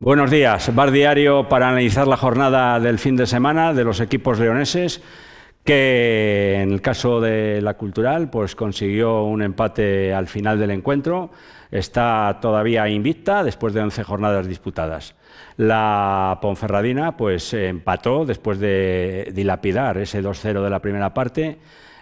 Buenos días. Bar Diario para analizar la jornada del fin de semana de los equipos leoneses, que en el caso de la Cultural pues consiguió un empate al final del encuentro. Está todavía invicta después de 11 jornadas disputadas. La Ponferradina pues empató después de dilapidar ese 2-0 de la primera parte.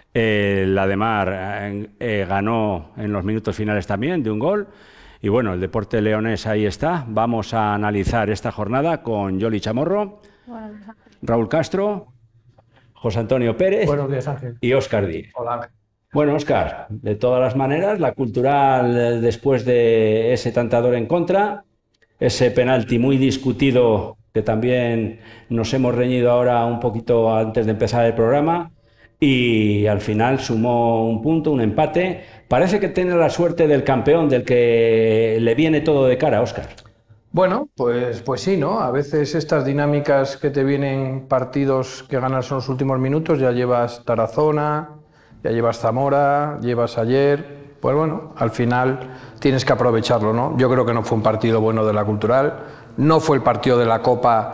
La de Mar ganó en los minutos finales también de un gol. Y bueno, el deporte leonés ahí está. Vamos a analizar esta jornada con Yoli Chamorro, Raúl Castro, José Antonio Pérez. Buenos días, Ángel. Y Óscar Díez. Hola, Ángel. Bueno, Óscar, de todas las maneras, la Cultural, después de ese tantador en contra, ese penalti muy discutido que también nos hemos reñido ahora un poquito antes de empezar el programa, y al final sumó un punto, un empate. Parece que tiene la suerte del campeón, del que le viene todo de cara, Óscar. Bueno, pues sí, ¿no? A veces estas dinámicas que te vienen partidos que ganas en los últimos minutos, ya llevas Tarazona, ya llevas Zamora, llevas ayer, pues bueno, al final tienes que aprovecharlo, ¿no? Yo creo que no fue un partido bueno de la Cultural, no fue el partido de la Copa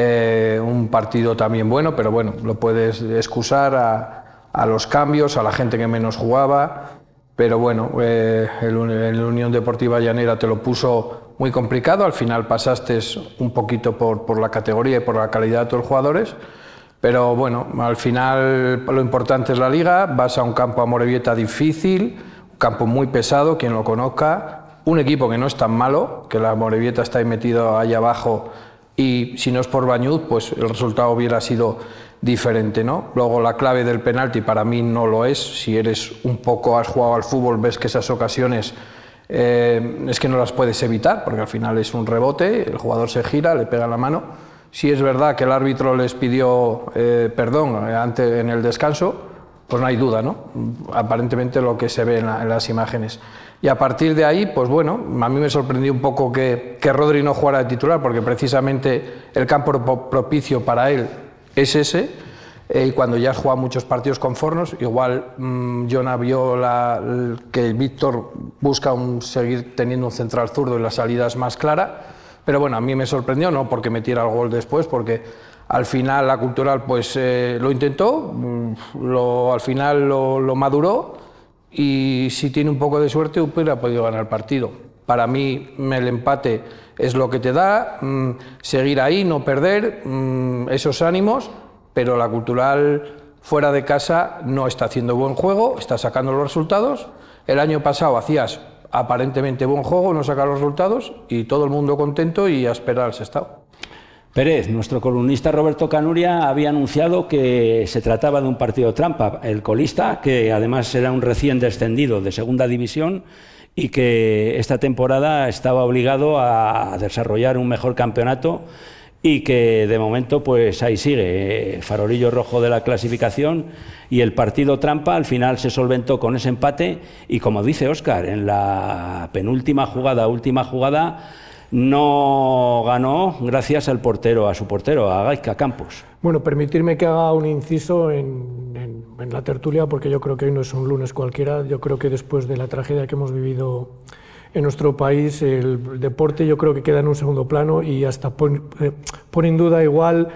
un partido también bueno, pero bueno, lo puedes excusar a los cambios, a la gente que menos jugaba, pero bueno, el Unión Deportiva Llanera te lo puso muy complicado, al final pasaste un poquito por la categoría y por la calidad de todos los jugadores, pero bueno, al final lo importante es la Liga, vas a un campo Amorebieta difícil, un campo muy pesado, quien lo conozca, un equipo que no es tan malo, que la Amorebieta está ahí metido ahí abajo, y si no es por Bañuz, pues el resultado hubiera sido diferente, ¿no? Luego la clave del penalti para mí no lo es. Si eres un poco, has jugado al fútbol, ves que esas ocasiones es que no las puedes evitar, porque al final es un rebote, el jugador se gira, le pega la mano. Si es verdad que el árbitro les pidió perdón antes en el descanso, pues no hay duda, ¿no? Aparentemente lo que se ve en las imágenes. Y a partir de ahí, pues bueno, a mí me sorprendió un poco que Rodri no jugara de titular, porque precisamente el campo propicio para él es ese, y cuando ya has jugado muchos partidos con Fornos, igual Jona vio que Víctor busca seguir teniendo un central zurdo y la salida es más clara, pero bueno, a mí me sorprendió, no porque metiera el gol después, porque al final la Cultural pues lo intentó, al final lo maduró, y si tiene un poco de suerte hubiera podido ganar el partido. Para mí el empate es lo que te da, seguir ahí, no perder, esos ánimos, pero la Cultural fuera de casa no está haciendo buen juego, está sacando los resultados. El año pasado hacías aparentemente buen juego, no sacas los resultados y todo el mundo contento y a esperar al sextavo. Pérez, nuestro columnista Roberto Canuria había anunciado que se trataba de un partido trampa. El colista, que además era un recién descendido de segunda división y que esta temporada estaba obligado a desarrollar un mejor campeonato, y que de momento pues ahí sigue, farolillo rojo de la clasificación, y el partido trampa al final se solventó con ese empate. Y como dice Óscar, en la penúltima jugada, última jugada, no ganó gracias al portero, a su portero, a Gaizka Campos. Bueno, permitirme que haga un inciso en la tertulia, porque yo creo que hoy no es un lunes cualquiera. Yo creo que después de la tragedia que hemos vivido en nuestro país, el deporte yo creo que queda en un segundo plano, y hasta pone en duda igual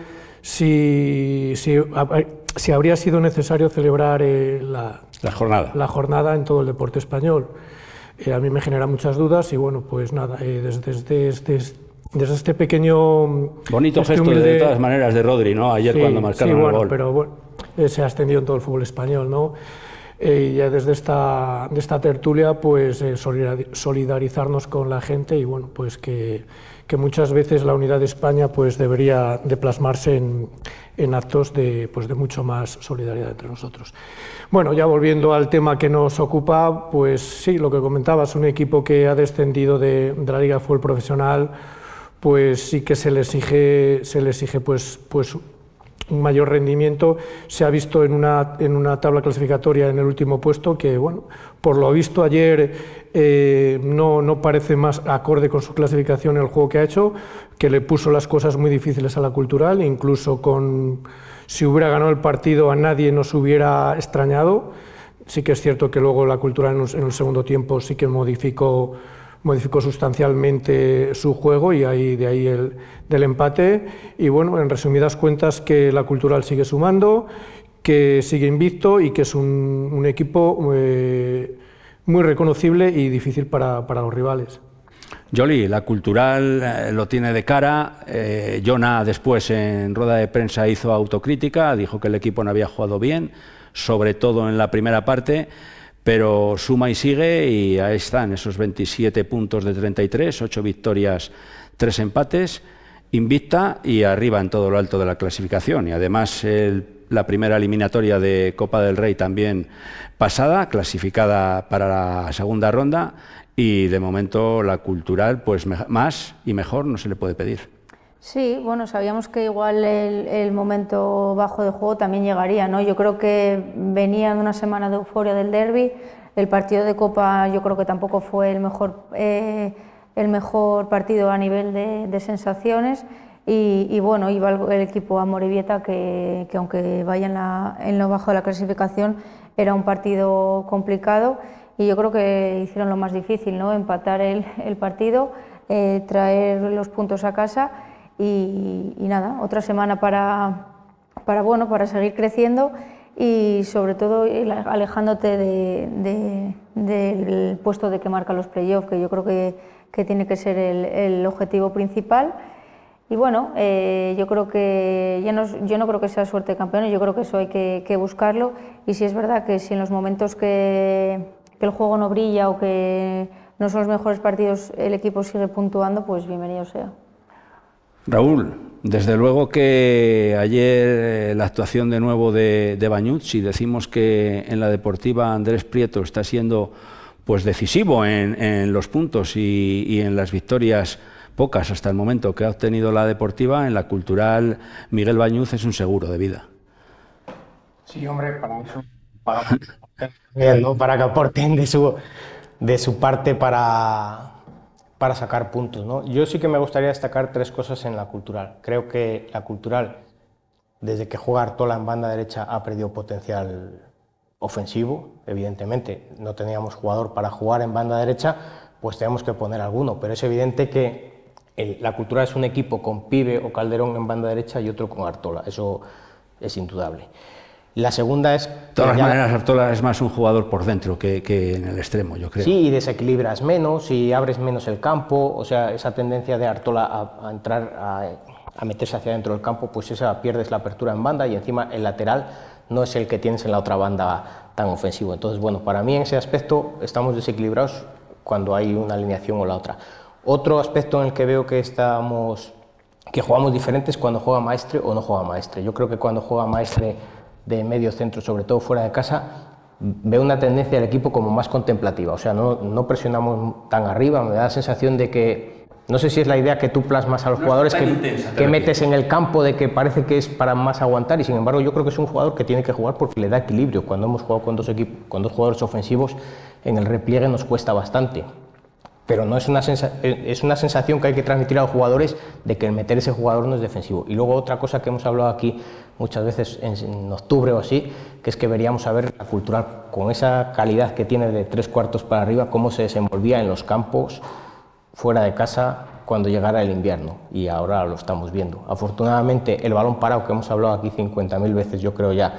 si habría sido necesario celebrar la jornada en todo el deporte español. A mí me genera muchas dudas y bueno, pues nada, desde este pequeño... Bonito gesto de todas maneras de Rodri, ¿no? Ayer, sí, cuando marcaron el gol. Pero bueno, se ha extendido en todo el fútbol español, ¿no? Ya desde esta tertulia, pues solidarizarnos con la gente, y bueno, pues que muchas veces la unidad de España pues debería de plasmarse en actos de mucho más solidaridad entre nosotros. Bueno, ya volviendo al tema que nos ocupa, pues sí, lo que comentabas, un equipo que ha descendido de la Liga de Fútbol Profesional, pues sí que se le exige pues un mayor rendimiento. Se ha visto en una tabla clasificatoria en el último puesto que, bueno, por lo visto ayer no parece más acorde con su clasificación el juego que ha hecho, que le puso las cosas muy difíciles a la Cultural, incluso si hubiera ganado el partido a nadie nos hubiera extrañado. Sí que es cierto que luego la Cultural en el segundo tiempo sí que modificó modificó sustancialmente su juego y de ahí del empate. Y bueno, en resumidas cuentas, que la Cultural sigue sumando, que sigue invicto y que es un equipo muy reconocible y difícil para los rivales. Joli, la Cultural lo tiene de cara. Jona después en rueda de prensa hizo autocrítica, dijo que el equipo no había jugado bien, sobre todo en la primera parte, pero suma y sigue, y ahí están esos 27 puntos de 33, 8 victorias, 3 empates, invicta y arriba en todo lo alto de la clasificación. Y además la primera eliminatoria de Copa del Rey también pasada, clasificada para la segunda ronda, y de momento la Cultural pues más y mejor no se le puede pedir. Sí, bueno, sabíamos que igual el momento bajo de juego también llegaría, ¿no? Yo creo que venía de una semana de euforia del derbi, el partido de Copa yo creo que tampoco fue el mejor partido a nivel de sensaciones, y bueno, iba el equipo a Amorebieta que aunque vaya en lo bajo de la clasificación, era un partido complicado, y yo creo que hicieron lo más difícil, ¿no? Empatar el partido, traer los puntos a casa. Y nada, otra semana para seguir creciendo y sobre todo alejándote del puesto de que marca los playoffs, que yo creo que tiene que ser el objetivo principal. Y bueno, yo creo que yo no creo que sea suerte de campeones, yo creo que eso hay que buscarlo, y si es verdad que si en los momentos que el juego no brilla o que no son los mejores partidos el equipo sigue puntuando, pues bienvenido sea. Raúl, desde luego que ayer la actuación de nuevo de Bañut, si decimos que en la Deportiva Andrés Prieto está siendo pues decisivo en los puntos y en las victorias pocas hasta el momento que ha obtenido la Deportiva, en la Cultural Miguel Bañuz es un seguro de vida. Sí, hombre, para eso, para que aporten de su parte para sacar puntos, ¿no? Yo sí que me gustaría destacar 3 cosas en la Cultural. Creo que la Cultural, desde que juega Artola en banda derecha, ha perdido potencial ofensivo. Evidentemente, no teníamos jugador para jugar en banda derecha, pues tenemos que poner alguno, pero es evidente que la Cultural es un equipo con Pibe o Calderón en banda derecha y otro con Artola, eso es indudable. La segunda es... De todas maneras, Artola es más un jugador por dentro que en el extremo, yo creo. Sí, y desequilibras menos, y abres menos el campo, o sea, esa tendencia de Artola a entrar, a meterse hacia dentro del campo, pues esa pierdes la apertura en banda, y encima el lateral no es el que tienes en la otra banda tan ofensivo. Entonces, bueno, para mí en ese aspecto estamos desequilibrados cuando hay una alineación o la otra. Otro aspecto en el que veo que jugamos diferentes cuando juega Maestre o no juega Maestre. Yo creo que cuando juega Maestre de medio centro, sobre todo fuera de casa, veo una tendencia del equipo como más contemplativa, o sea, no presionamos tan arriba. Me da la sensación de que, no sé si es la idea que tú plasmas a los jugadores que metes en el campo, de que parece que es para más aguantar, y sin embargo yo creo que es un jugador que tiene que jugar porque le da equilibrio. Cuando hemos jugado con dos jugadores ofensivos, en el repliegue nos cuesta bastante. Pero no es una sensación que hay que transmitir a los jugadores de que el meter ese jugador no es defensivo. Y luego otra cosa que hemos hablado aquí muchas veces en octubre o así, que es que veríamos a ver la Cultural con esa calidad que tiene de 3/4 para arriba, cómo se desenvolvía en los campos fuera de casa cuando llegara el invierno, y ahora lo estamos viendo. Afortunadamente el balón parado, que hemos hablado aquí 50.000 veces, yo creo ya,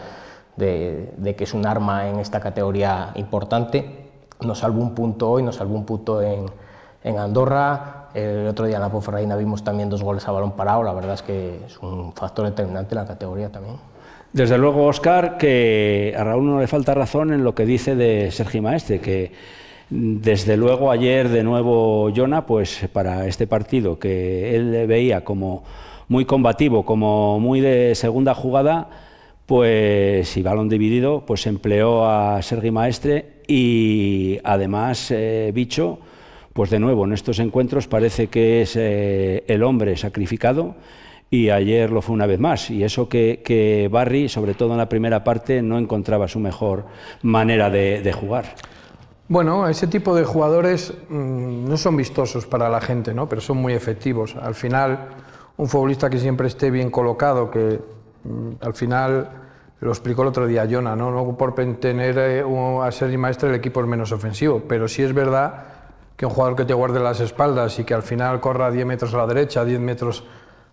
de que es un arma en esta categoría importante, nos salvó un punto hoy, nos salvó un punto en Andorra. El otro día en la Ponferradina vimos también 2 goles a balón parado. La verdad es que es un factor determinante en la categoría también. Desde luego, Óscar, que a Raúl no le falta razón en lo que dice de Sergi Maestre, que desde luego ayer de nuevo Jona, pues para este partido que él veía como muy combativo, como muy de segunda jugada, pues y balón dividido, pues empleó a Sergi Maestre. Y además Bicho, pues de nuevo en estos encuentros parece que es el hombre sacrificado, y ayer lo fue una vez más, y eso que Barry, sobre todo en la primera parte, no encontraba su mejor manera de jugar. Bueno, ese tipo de jugadores no son vistosos para la gente, ¿no? Pero son muy efectivos. Al final, un futbolista que siempre esté bien colocado, que al final... Lo explicó el otro día Jona, ¿no? No por tener a Sergi Maestre el equipo es menos ofensivo, pero sí es verdad que un jugador que te guarde las espaldas y que al final corra 10 metros a la derecha, 10 metros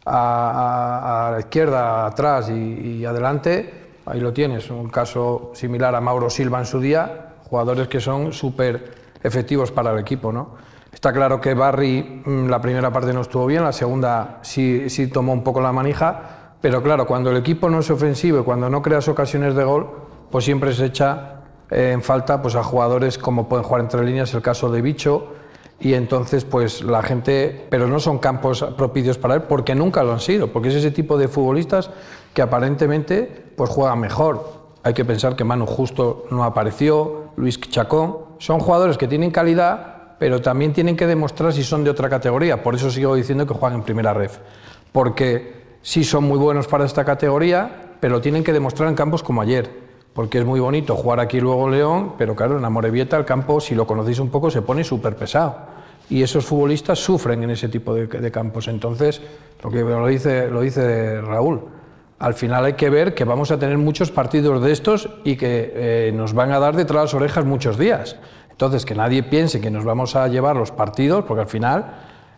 a la izquierda, atrás y adelante, ahí lo tienes. Un caso similar a Mauro Silva en su día, jugadores que son súper efectivos para el equipo, ¿no? Está claro que Barry la primera parte no estuvo bien, la segunda sí tomó un poco la manija, pero claro, cuando el equipo no es ofensivo y cuando no creas ocasiones de gol, pues siempre se echa en falta pues a jugadores como pueden jugar entre líneas, el caso de Bicho, y entonces pues la gente, pero no son campos propicios para él porque nunca lo han sido, porque es ese tipo de futbolistas que aparentemente pues juegan mejor. Hay que pensar que Manu Justo no apareció, Luis Chacón, son jugadores que tienen calidad, pero también tienen que demostrar si son de otra categoría. Por eso sigo diciendo que juegan en primera ref, porque sí son muy buenos para esta categoría, pero tienen que demostrar en campos como ayer, porque es muy bonito jugar aquí luego León, pero claro, en Amorebieta el campo, si lo conocéis un poco, se pone súper pesado, y esos futbolistas sufren en ese tipo de campos. Entonces, lo dice Raúl, al final hay que ver que vamos a tener muchos partidos de estos y que nos van a dar detrás de las orejas muchos días. Entonces, que nadie piense que nos vamos a llevar los partidos, porque al final,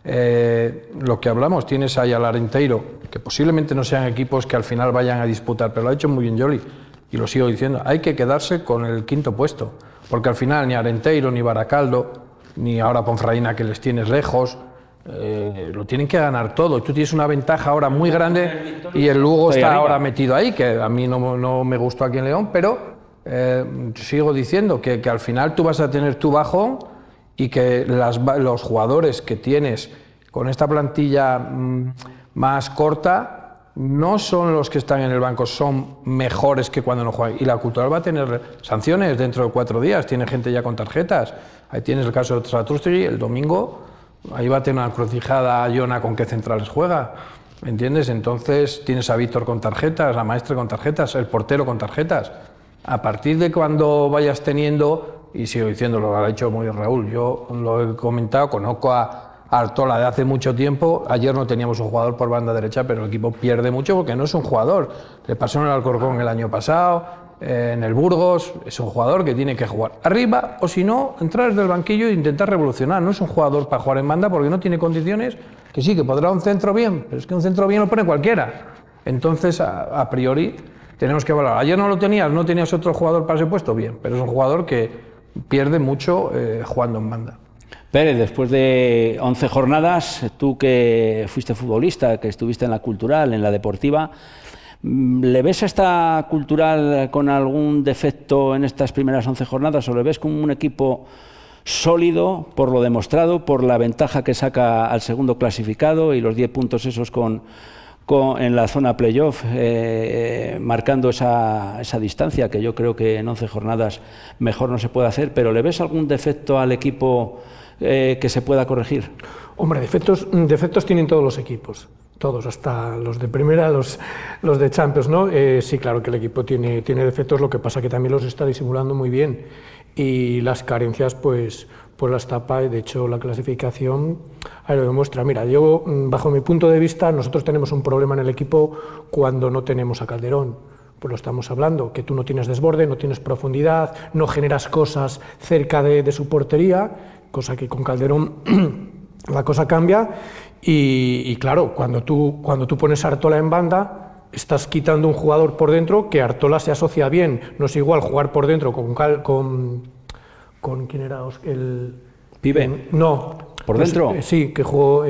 lo que hablamos, tienes ahí al Arenteiro, que posiblemente no sean equipos que al final vayan a disputar, pero lo ha hecho muy bien Joli, y lo sigo diciendo, hay que quedarse con el quinto puesto, porque al final ni Arenteiro, ni Baracaldo, ni ahora Ponferradina que les tienes lejos, lo tienen que ganar todo. Tú tienes una ventaja ahora muy grande y el Lugo está ahora metido ahí, que a mí no me gustó aquí en León, pero sigo diciendo que al final tú vas a tener tu bajón y que los jugadores que tienes con esta plantilla más corta no son los que están en el banco, son mejores que cuando no juegan. Y la Cultural va a tener sanciones dentro de 4 días, tiene gente ya con tarjetas. Ahí tienes el caso de Satrustegui, el domingo, ahí va a tener una encrucijada Jona con qué centrales juega, ¿me entiendes? Entonces tienes a Víctor con tarjetas, a Maestre con tarjetas, el portero con tarjetas. A partir de cuando vayas teniendo, y sigo diciendo, lo ha dicho muy bien Raúl, yo lo he comentado, conozco a Artola de hace mucho tiempo, ayer no teníamos un jugador por banda derecha, pero el equipo pierde mucho porque no es un jugador. Le pasó en el Alcorcón el año pasado, en el Burgos, es un jugador que tiene que jugar arriba o si no, entrar desde el banquillo e intentar revolucionar. No es un jugador para jugar en banda porque no tiene condiciones, que sí, que podrá un centro bien, pero es que un centro bien lo pone cualquiera. Entonces, a priori, tenemos que valorar. Ayer no lo tenías, no tenías otro jugador para ese puesto, bien, pero es un jugador que pierde mucho jugando en banda. Pérez, después de 11 jornadas, tú que fuiste futbolista, que estuviste en la Cultural, en la Deportiva, ¿le ves a esta Cultural con algún defecto en estas primeras 11 jornadas o le ves como un equipo sólido por lo demostrado, por la ventaja que saca al segundo clasificado y los 10 puntos esos en la zona playoff, marcando esa distancia que yo creo que en 11 jornadas mejor no se puede hacer, pero ¿le ves algún defecto al equipo que se pueda corregir? Hombre, defectos tienen todos los equipos, todos, hasta los de primera, los de Champions, ¿no? Sí, claro que el equipo tiene defectos, lo que pasa que también los está disimulando muy bien y las carencias pues las tapa, y de hecho la clasificación ahí lo demuestra. Mira, yo, bajo mi punto de vista, nosotros tenemos un problema en el equipo cuando no tenemos a Calderón. Pues lo estamos hablando, que tú no tienes desborde, no tienes profundidad, no generas cosas cerca de su portería, cosa que con Calderón la cosa cambia, y claro, cuando tú pones a Artola en banda, estás quitando un jugador por dentro que Artola se asocia bien. No es igual jugar por dentro con ¿quién era? El Pibe. No. ¿Por dentro? Sí, que jugó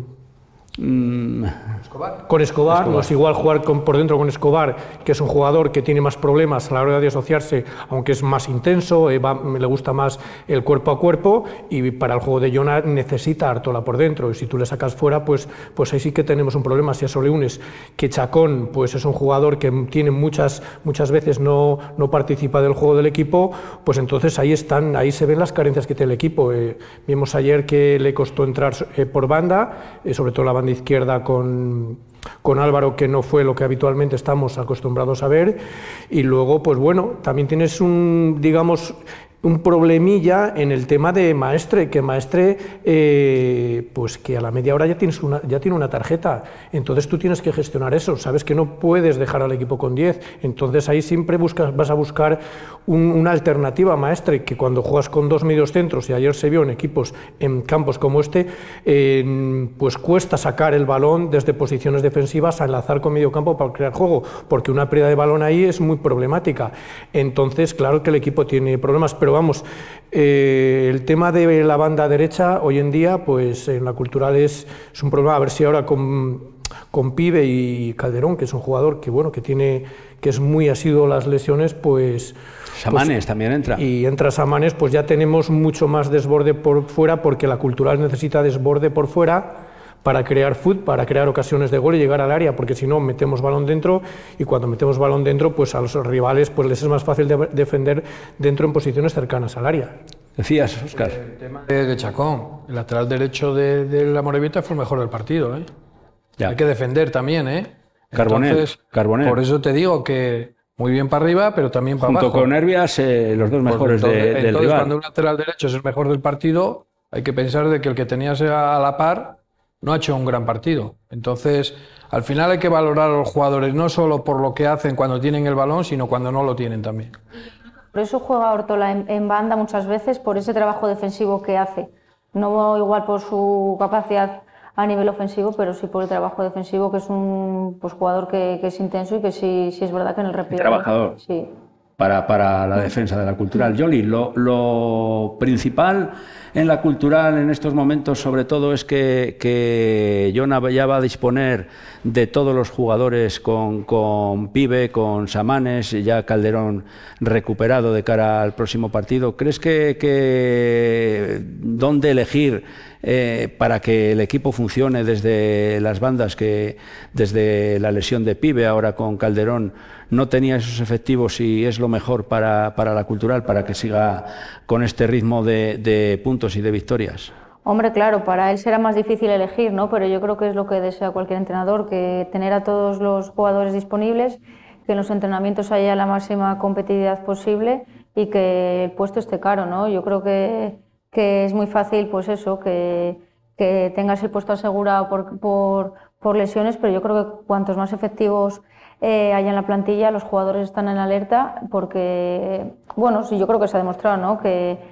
con Escobar. No es igual jugar por dentro con Escobar, que es un jugador que tiene más problemas a la hora de asociarse, aunque es más intenso, le gusta más el cuerpo a cuerpo, y para el juego de Jona necesita a Artola por dentro, y si tú le sacas fuera, pues ahí sí que tenemos un problema. Si a eso le unes que Chacón pues es un jugador que tiene muchas veces no participa del juego del equipo, pues entonces ahí se ven las carencias que tiene el equipo. Vimos ayer que le costó entrar por banda, sobre todo la banda izquierda con Álvaro, que no fue lo que habitualmente estamos acostumbrados a ver, y luego pues bueno, también tienes un problemilla en el tema de Maestre, que Maestre, pues que a la media hora ya tiene una tarjeta, entonces tú tienes que gestionar eso, sabes que no puedes dejar al equipo con 10, entonces ahí siempre vas a buscar una alternativa a Maestre, que cuando juegas con 2 mediocentros, y ayer se vio en equipos, en campos como este, pues cuesta sacar el balón desde posiciones defensivas a enlazar con medio campo para crear juego, porque una pérdida de balón ahí es muy problemática, entonces claro que el equipo tiene problemas, pero vamos, el tema de la banda derecha hoy en día, pues en la Cultural es un problema. A ver si ahora con Pibe y Calderón, que es un jugador que bueno, que es muy asiduo a las lesiones, pues Samanes también entra. Y entra Samanes, pues ya tenemos mucho más desborde por fuera, porque la Cultural necesita desborde por fuera para crear fútbol, para crear ocasiones de gol y llegar al área, porque si no metemos balón dentro, y cuando metemos balón dentro, pues a los rivales pues les es más fácil defender dentro en posiciones cercanas al área. Decías, Óscar. El tema de Chacón, el lateral derecho de la Amorebieta fue el mejor del partido, ¿eh? Ya. Hay que defender también, ¿eh? Carbonell. Por eso te digo que muy bien para arriba, pero también para abajo. Junto con Herbias, los dos mejores del rival. Cuando un lateral derecho es el mejor del partido, hay que pensar de que el que tenías a la par no ha hecho un gran partido. Entonces, al final hay que valorar a los jugadores no solo por lo que hacen cuando tienen el balón, sino cuando no lo tienen también. Por eso juega Ortola en banda muchas veces, por ese trabajo defensivo que hace. No igual por su capacidad a nivel ofensivo, pero sí por el trabajo defensivo, que es un jugador que es intenso y que sí es verdad que en el repliegue... Trabajador. Sí. Para la defensa de la Cultural. Yoli, lo principal en la Cultural en estos momentos sobre todo es que Jona ya va a disponer de todos los jugadores con Pibe, con Samanes, ya Calderón recuperado de cara al próximo partido. ¿Crees que dónde elegir para que el equipo funcione desde las bandas, que desde la lesión de Pibe ahora con Calderón no tenía esos efectivos y es lo mejor para la Cultural, para que siga con este ritmo de puntos y de victorias? Hombre, claro, para él será más difícil elegir, ¿no? Pero yo creo que es lo que desea cualquier entrenador, que tener a todos los jugadores disponibles, que en los entrenamientos haya la máxima competitividad posible y que el puesto esté caro, ¿no? Yo creo que es muy fácil, pues eso, que tengas el puesto asegurado por lesiones, pero yo creo que cuantos más efectivos haya en la plantilla, los jugadores están en alerta, porque, bueno, sí, yo creo que se ha demostrado, ¿no? Que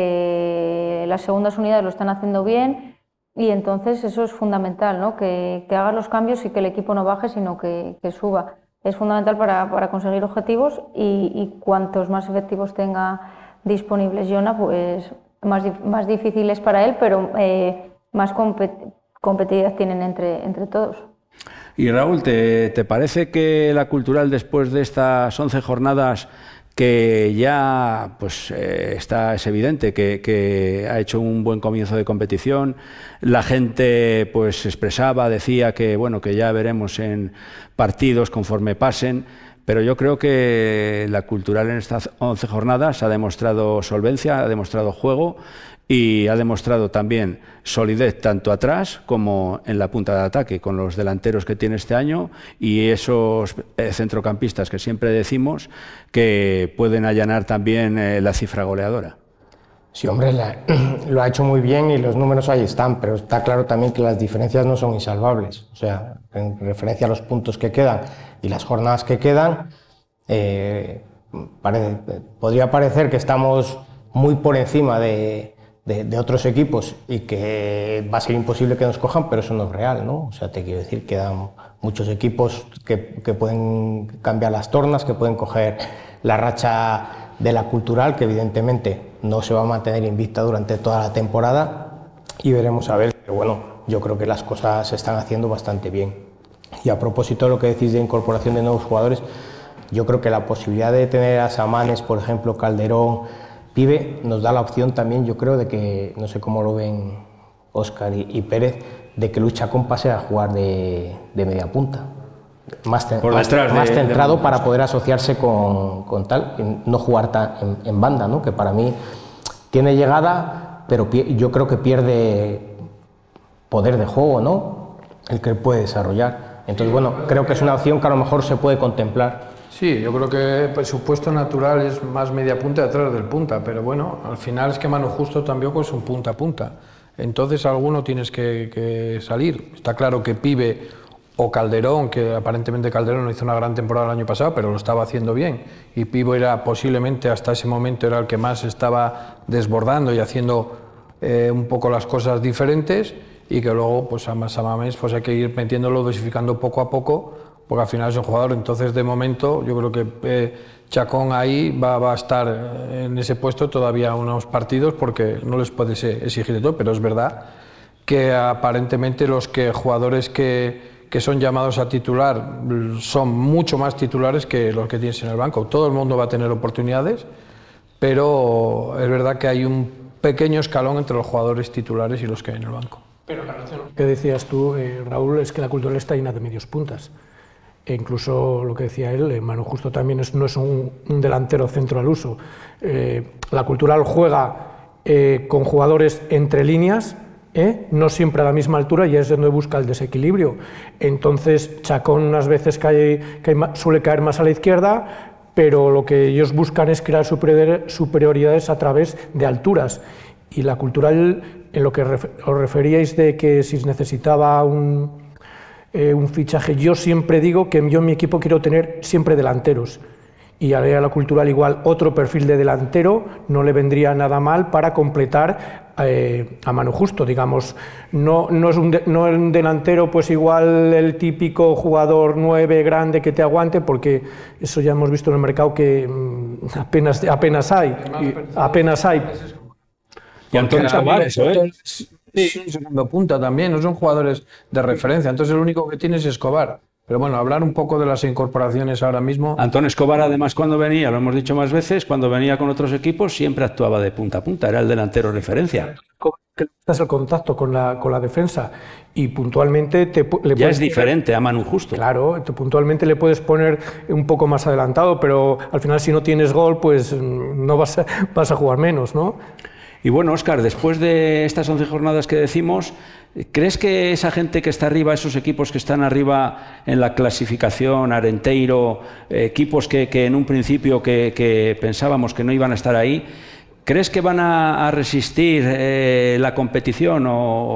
las segundas unidades lo están haciendo bien, y entonces eso es fundamental, ¿no? Que hagas los cambios y que el equipo no baje, sino que suba. Es fundamental para conseguir objetivos, y cuantos más efectivos tenga disponibles Jona, pues más difícil es para él, pero más competitividad tienen entre todos. Y Raúl, ¿te parece que la Cultural, después de estas 11 jornadas, que ya pues es evidente que ha hecho un buen comienzo de competición, la gente pues expresaba, decía que bueno, que ya veremos en partidos conforme pasen, pero yo creo que la Cultural en estas 11 jornadas ha demostrado solvencia, ha demostrado juego y ha demostrado también solidez tanto atrás como en la punta de ataque, con los delanteros que tiene este año y esos centrocampistas que siempre decimos que pueden allanar también la cifra goleadora. Sí, hombre, lo ha hecho muy bien y los números ahí están, pero está claro también que las diferencias no son insalvables. O sea, en referencia a los puntos que quedan y las jornadas que quedan, podría parecer que estamos muy por encima de otros equipos y que va a ser imposible que nos cojan, pero eso no es real, ¿no? O sea, te quiero decir, quedan muchos equipos que pueden cambiar las tornas, que pueden coger la racha de la Cultural, que evidentemente no se va a mantener invicta durante toda la temporada, y veremos a ver, pero bueno, yo creo que las cosas se están haciendo bastante bien. Y a propósito de lo que decís de incorporación de nuevos jugadores, yo creo que la posibilidad de tener a Samanes, por ejemplo, Calderón, Pibe, nos da la opción también, yo creo, de que, no sé cómo lo ven Óscar y Pérez, de que Luis Chacón pase a jugar de media punta. Más centrado para poder asociarse con tal, y no jugar en banda, ¿no? Que para mí tiene llegada, pero yo creo que pierde poder de juego, ¿no? El que puede desarrollar. Entonces, bueno, creo que es una opción que a lo mejor se puede contemplar. Sí, yo creo que el presupuesto natural es más media punta detrás del punta, pero bueno, al final es que Manu Justo tampoco es un punta a punta. Entonces alguno tienes que salir. Está claro que Pibe o Calderón, que aparentemente Calderón no hizo una gran temporada el año pasado, pero lo estaba haciendo bien. Y Pibe era posiblemente hasta ese momento era el que más estaba desbordando y haciendo un poco las cosas diferentes, y que luego pues a Mamés pues hay que ir metiéndolo, dosificando poco a poco, porque al final es un jugador. Entonces de momento yo creo que Chacón ahí va a estar en ese puesto todavía unos partidos, porque no les puedes exigir de todo, pero es verdad que aparentemente los jugadores que son llamados a titular son mucho más titulares que los que tienes en el banco. Todo el mundo va a tener oportunidades, pero es verdad que hay un pequeño escalón entre los jugadores titulares y los que hay en el banco. Pero la razón que decías tú, Raúl, es que la Cultural está llena de medios puntas. E incluso lo que decía él, Manu Justo también no es un delantero centro al uso. La Cultural juega con jugadores entre líneas, no siempre a la misma altura, y es donde busca el desequilibrio. Entonces Chacón unas veces suele caer más a la izquierda, pero lo que ellos buscan es crear superioridades a través de alturas. Y la Cultural, en lo que os referíais de que si necesitaba un fichaje, yo siempre digo que yo en mi equipo quiero tener siempre delanteros, y a la Cultural igual otro perfil de delantero no le vendría nada mal para completar a Manu Justo, digamos. No es un delantero pues igual el típico jugador 9 grande que te aguante, porque eso ya hemos visto en el mercado que apenas hay. Y Antonio Escobar, eso es. Sí, un segundo punta también, no son jugadores de referencia, entonces el único que tienes es Escobar. Pero bueno, hablar un poco de las incorporaciones ahora mismo. Antón Escobar, además, cuando venía, lo hemos dicho más veces, cuando venía con otros equipos siempre actuaba de punta a punta, era el delantero referencia. Estás el contacto con la defensa y puntualmente ya es diferente a Manu Justo. Claro, puntualmente le puedes poner un poco más adelantado, pero al final si no tienes gol, pues no vas a jugar menos, ¿no? Y bueno, Óscar, después de estas 11 jornadas que decimos, ¿crees que esa gente que está arriba, esos equipos que están arriba en la clasificación, Arenteiro, equipos que en un principio que pensábamos que no iban a estar ahí, ¿crees que van a resistir la competición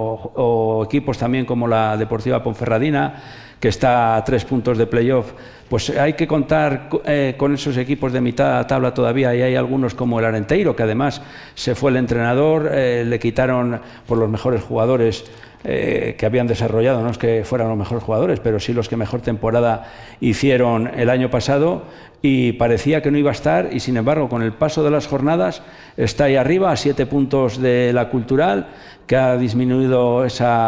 o equipos también como la Deportiva Ponferradina, que está a 3 puntos de playoff? Pues hay que contar con esos equipos de mitad de tabla todavía, y hay algunos como el Arenteiro, que además se fue el entrenador, le quitaron por los mejores jugadores que habían desarrollado, no es que fueran los mejores jugadores, pero sí los que mejor temporada hicieron el año pasado, y parecía que no iba a estar, y sin embargo con el paso de las jornadas está ahí arriba a 7 puntos de la Cultural, que ha disminuido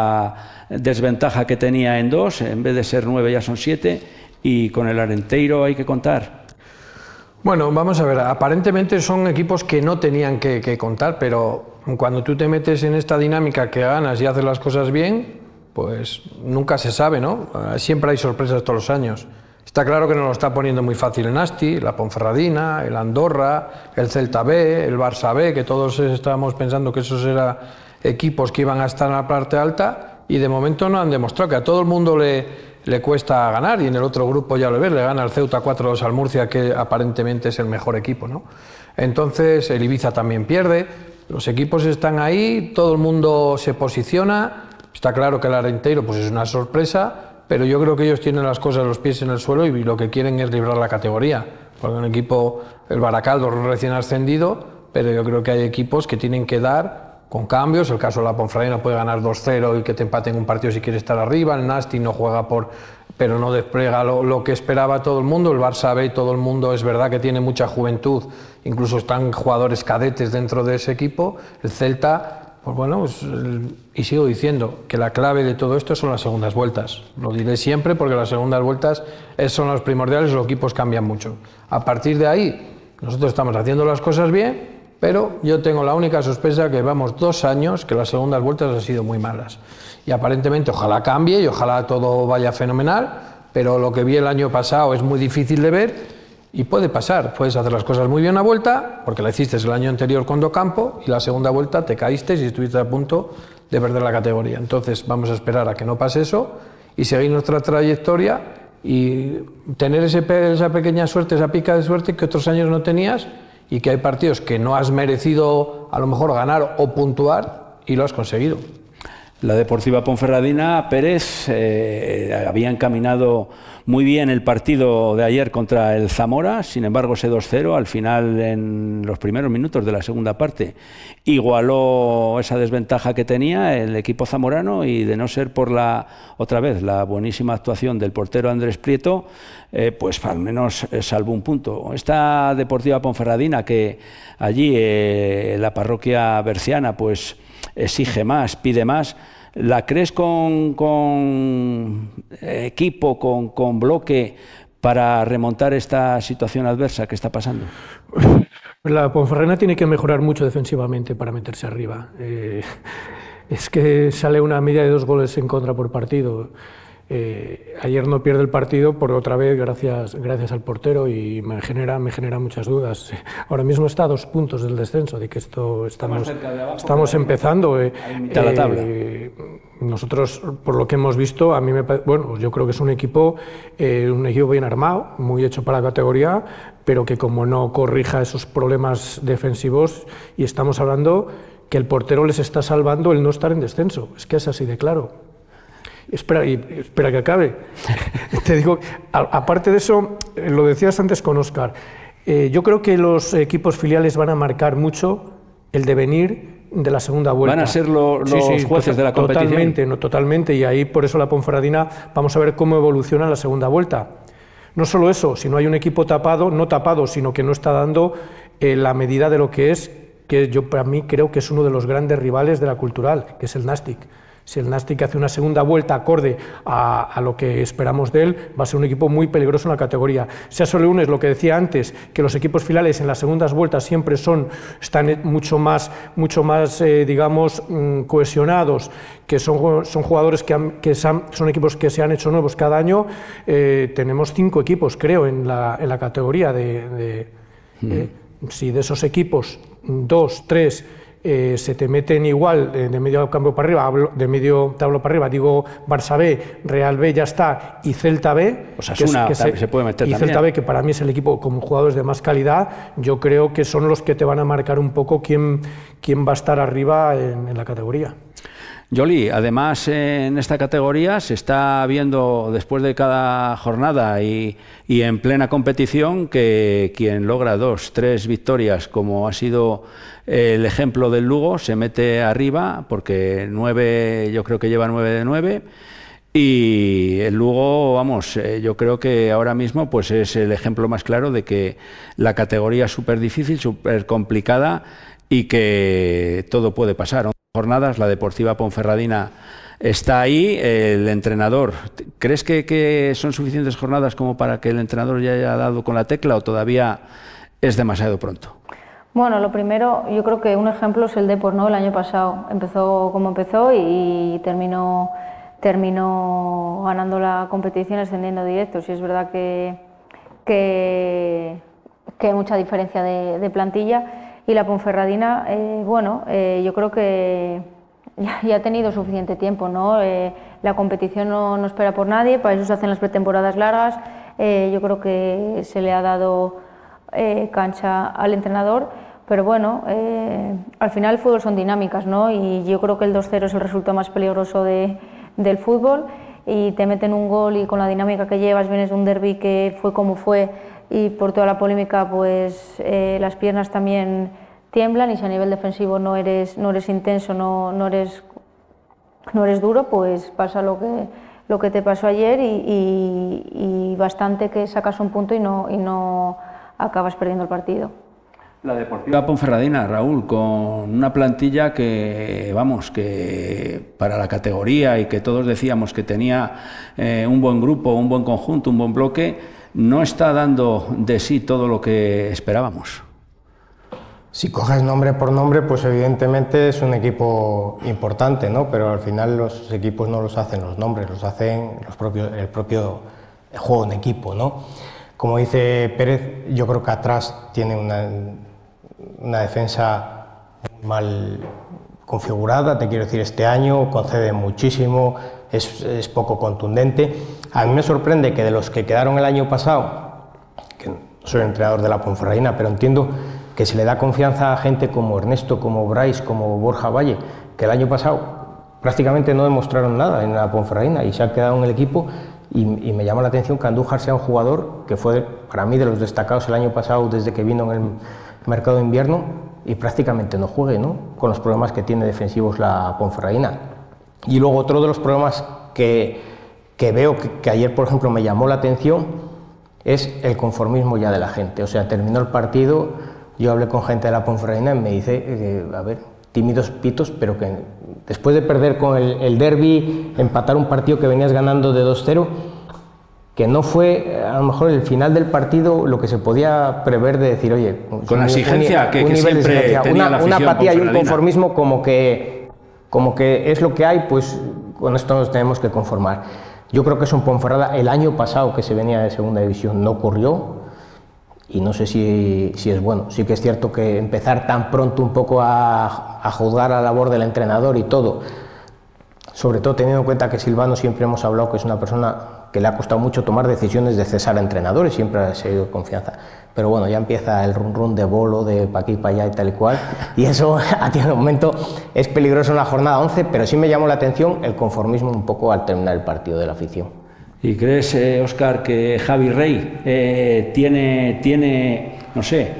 esa desventaja que tenía en 2, en vez de ser 9 ya son 7, y con el Arenteiro hay que contar. Bueno, vamos a ver, aparentemente son equipos que no tenían que contar, pero cuando tú te metes en esta dinámica que ganas y haces las cosas bien, pues nunca se sabe, ¿no? Siempre hay sorpresas todos los años. Está claro que nos lo está poniendo muy fácil el Asti, la Ponferradina, el Andorra, el Celta B, el Barça B, que todos estábamos pensando que esos eran equipos que iban a estar en la parte alta, y de momento no han demostrado. Que a todo el mundo le cuesta ganar, y en el otro grupo ya lo ves, le gana el Ceuta 4-2 al Murcia, que aparentemente es el mejor equipo, ¿no? Entonces el Ibiza también pierde, los equipos están ahí, todo el mundo se posiciona. Está claro que el Arenteiro pues es una sorpresa, pero yo creo que ellos tienen las cosas, los pies en el suelo, y lo que quieren es librar la categoría, porque un equipo, el Baracaldo recién ascendido, pero yo creo que hay equipos que tienen que dar con cambios. El caso de la Ponferradina puede ganar 2-0 y que te empaten un partido si quiere estar arriba. El Nasti no juega pero no despliega lo que esperaba todo el mundo. El Barça B, todo el mundo, es verdad que tiene mucha juventud, incluso están jugadores cadetes dentro de ese equipo. El Celta, pues bueno, y sigo diciendo que la clave de todo esto son las segundas vueltas. Lo diré siempre, porque las segundas vueltas son las primordiales, los equipos cambian mucho. A partir de ahí, nosotros estamos haciendo las cosas bien, pero yo tengo la única sospecha que vamos 2 años que las segundas vueltas han sido muy malas. Y aparentemente ojalá cambie y ojalá todo vaya fenomenal, pero lo que vi el año pasado es muy difícil de ver, y puede pasar. Puedes hacer las cosas muy bien una vuelta, porque la hiciste el año anterior con Docampo, y la segunda vuelta te caíste y estuviste a punto de perder la categoría. Entonces vamos a esperar a que no pase eso y seguir nuestra trayectoria, y tener esa pequeña suerte, esa pica de suerte que otros años no tenías, y que hay partidos que no has merecido a lo mejor ganar o puntuar y lo has conseguido. La Deportiva Ponferradina, Pérez, había encaminado muy bien el partido de ayer contra el Zamora, sin embargo ese 2-0 al final, en los primeros minutos de la segunda parte, igualó esa desventaja que tenía el equipo zamorano, y de no ser por otra vez la buenísima actuación del portero Andrés Prieto, pues al menos salvó un punto. Esta Deportiva Ponferradina, que allí la parroquia berciana pues exige más, pide más, ¿la crees con equipo, con bloque para remontar esta situación adversa que está pasando? La Ponferradina tiene que mejorar mucho defensivamente para meterse arriba. Es que sale una media de 2 goles en contra por partido. Ayer no pierde el partido por otra vez gracias al portero, y me genera muchas dudas. Ahora mismo está a 2 puntos del descenso, de que estamos empezando. La tabla. Nosotros, por lo que hemos visto, a mí bueno, yo creo que es un equipo bien armado, muy hecho para la categoría, pero que como no corrija esos problemas defensivos, y estamos hablando que el portero les está salvando el no estar en descenso, es que es así de claro. Espera que acabe. Te digo, aparte de eso, lo decías antes con Óscar, yo creo que los equipos filiales van a marcar mucho el devenir de la segunda vuelta. Van a ser los jueces de la competición. Totalmente, y ahí por eso la Ponferradina, vamos a ver cómo evoluciona la segunda vuelta. No solo eso, si no hay un equipo no tapado, sino que no está dando la medida de lo que es, que yo para mí creo que es uno de los grandes rivales de la Cultural, que es el Nàstic. Si el Nàstic hace una segunda vuelta acorde a lo que esperamos de él, va a ser un equipo muy peligroso en la categoría. Si a eso le unes lo que decía antes, que los equipos filiales en las segundas vueltas siempre están mucho más digamos, cohesionados, que son jugadores son equipos que se han hecho nuevos cada año. Tenemos 5 equipos, creo, en la categoría. Si de esos equipos 2, 3 se te meten igual de medio campo para arriba, de medio tablo para arriba, digo Barça B, Real B ya está, y Celta B, Osasuna se puede meter también. Celta B, que para mí es el equipo con jugadores de más calidad, yo creo que son los que te van a marcar un poco quién va a estar arriba en la categoría. Yoli, además en esta categoría se está viendo después de cada jornada y en plena competición que quien logra 2, 3 victorias, como ha sido el ejemplo del Lugo, se mete arriba, porque 9, yo creo que lleva 9 de 9, y el Lugo, vamos, yo creo que ahora mismo pues es el ejemplo más claro de que la categoría es súper difícil, súper complicada, y que todo puede pasar. Jornadas, la Deportiva Ponferradina está ahí, el entrenador, ¿crees que son suficientes jornadas como para que el entrenador ya haya dado con la tecla, o todavía es demasiado pronto? Bueno, lo primero, yo creo que un ejemplo es el Depor, ¿no? El año pasado empezó como empezó y terminó ganando la competición, ascendiendo directo. Sí, es verdad que hay mucha diferencia de plantilla. Y la Ponferradina, yo creo que ya ha tenido suficiente tiempo, ¿no? La competición no espera por nadie, para eso se hacen las pretemporadas largas. Yo creo que se le ha dado cancha al entrenador, pero bueno, al final el fútbol son dinámicas, ¿no? Y yo creo que el 2-0 es el resultado más peligroso del fútbol, y te meten un gol, y con la dinámica que llevas, vienes de un derbi que fue como fue, y por toda la polémica pues las piernas también tiemblan, y si a nivel defensivo no eres intenso, no eres duro, pues pasa lo que te pasó ayer, y bastante que sacas un punto y no acabas perdiendo el partido. La Deportiva Ponferradina, Raúl, con una plantilla que para la categoría, y que todos decíamos que tenía un buen grupo, un buen conjunto, un buen bloque, no está dando de sí todo lo que esperábamos. Si coges nombre por nombre, pues evidentemente es un equipo importante, ¿no? Pero al final los equipos no los hacen los nombres, los hacen el propio juego en equipo, ¿no? Como dice Pérez, yo creo que atrás tiene una defensa configurada, te quiero decir, este año concede muchísimo, es poco contundente. A mí me sorprende que de los que quedaron el año pasado, que no soy entrenador de la Ponferradina, pero entiendo que se le da confianza a gente como Ernesto, como Brais, como Borja Valle, que el año pasado prácticamente no demostraron nada en la Ponferradina y se han quedado en el equipo, y me llama la atención que Andújar sea un jugador que fue para mí de los destacados el año pasado desde que vino en el mercado de invierno y prácticamente no juegue, ¿no?, con los problemas que tiene defensivos la Ponferradina. Y luego otro de los problemas que veo que ayer, por ejemplo, me llamó la atención es el conformismo ya de la gente. O sea, terminó el partido, yo hablé con gente de la Ponferradina y me dice, a ver, tímidos pitos, pero que después de perder con el derbi, empatar un partido que venías ganando de 2-0, que no fue a lo mejor el final del partido lo que se podía prever de decir, oye, con la exigencia que siempre tenía la afición una apatía y un ponferradina. conformismo como que es lo que hay, pues con esto nos tenemos que conformar. Yo creo que es un Ponferrada, el año pasado que se venía de segunda división no ocurrió, y no sé si es bueno. Sí que es cierto que empezar tan pronto un poco a juzgar la labor del entrenador y todo, sobre todo teniendo en cuenta que Silvano siempre hemos hablado que es una persona que le ha costado mucho tomar decisiones de cesar a entrenadores, siempre ha sido confianza. Pero bueno, ya empieza el run de Bolo, de pa' aquí, pa' allá y tal y cual, y eso a ti en el momento es peligroso en la jornada 11, pero sí me llamó la atención el conformismo un poco al terminar el partido de la afición. ¿Y crees, Óscar, que Javi Rey tiene, no sé,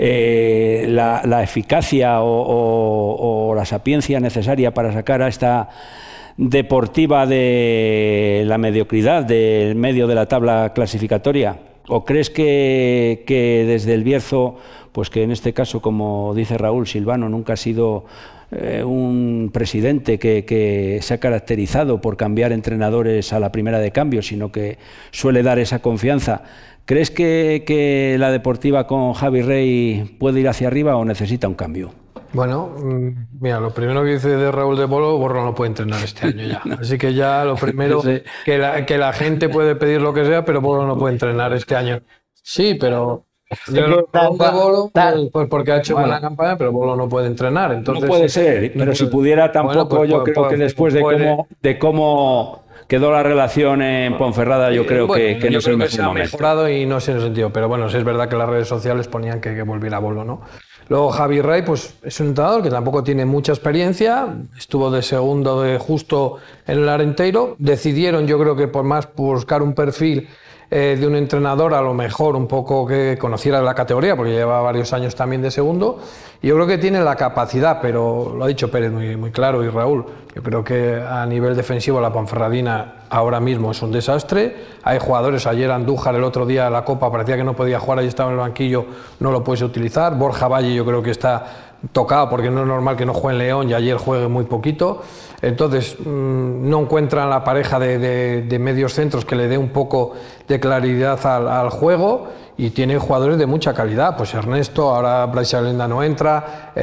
la eficacia o la sapiencia necesaria para sacar a esta deportiva de la mediocridad del medio de la tabla clasificatoria? ¿O crees que desde el Bierzo, pues que en este caso, como dice Raúl, Silvano nunca ha sido un presidente que se ha caracterizado por cambiar entrenadores a la primera de cambio, sino que suele dar esa confianza? ¿Crees que la deportiva con Javi Rey puede ir hacia arriba o necesita un cambio? Bueno, mira, lo primero que dice de Raúl de Bolo, Borja no puede entrenar este año ya. Así que ya lo primero, Sí. que la gente puede pedir lo que sea, pero Bolo no puede entrenar este año. Sí, pero Raúl de Bolo, pues porque ha hecho buena campaña, pero Bolo no puede entrenar. Entonces, No puede ser, pero si pudiera tampoco, pues, yo creo que después de cómo quedó la relación en Ponferrada, yo creo que no es el mejor se ha momento. mejorado y no sé en el sentido, pero bueno, sí es verdad que las redes sociales ponían que volviera Bolo, ¿no? Luego Javi Rey, pues es un entrenador que tampoco tiene mucha experiencia, estuvo de segundo justo en el Arenteiro, decidieron, yo creo que por buscar un perfil de un entrenador a lo mejor un poco que conociera la categoría, porque lleva varios años también de segundo, y yo creo que tiene la capacidad, pero lo ha dicho Pérez muy claro y Raúl, yo creo que a nivel defensivo la Ponferradina ahora mismo es un desastre, hay jugadores, ayer Andújar el otro día en la Copa parecía que no podía jugar, ahí estaba en el banquillo, no lo puedes utilizar, Borja Valle yo creo que está tocado porque no es normal que no juegue en León y ayer juegue muy poquito, entonces no encuentran la pareja de medios centros que le dé un poco de claridad al juego, y tiene jugadores de mucha calidad, pues Ernesto, ahora Brais Alenda no entra,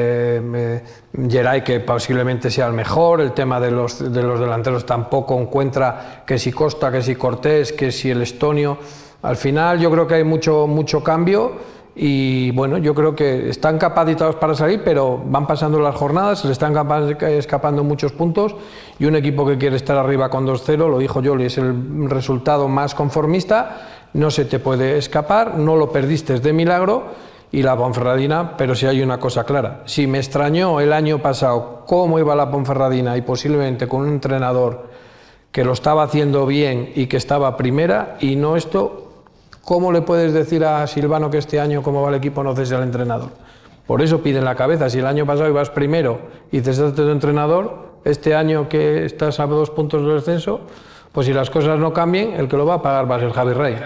Geray que posiblemente sea el mejor, el tema de los delanteros tampoco encuentra, que si Costa, que si Cortés, que si el estonio, al final yo creo que hay mucho cambio. Y bueno, yo creo que están capacitados para salir, pero van pasando las jornadas, se le están escapando muchos puntos, y un equipo que quiere estar arriba con 2-0, lo dijo Joli, es el resultado más conformista, no se te puede escapar, no lo perdiste de milagro, y la Ponferradina, pero sí hay una cosa clara, si me extrañó el año pasado cómo iba la Ponferradina y posiblemente con un entrenador que lo estaba haciendo bien y que estaba primera, y no esto, ¿cómo le puedes decir a Silvano que este año cómo va el equipo no cese al entrenador? Por eso piden la cabeza. Si el año pasado ibas primero y cesaste tu entrenador, este año que estás a 2 puntos del descenso, pues si las cosas no cambien, el que lo va a pagar va a ser Javi Rey.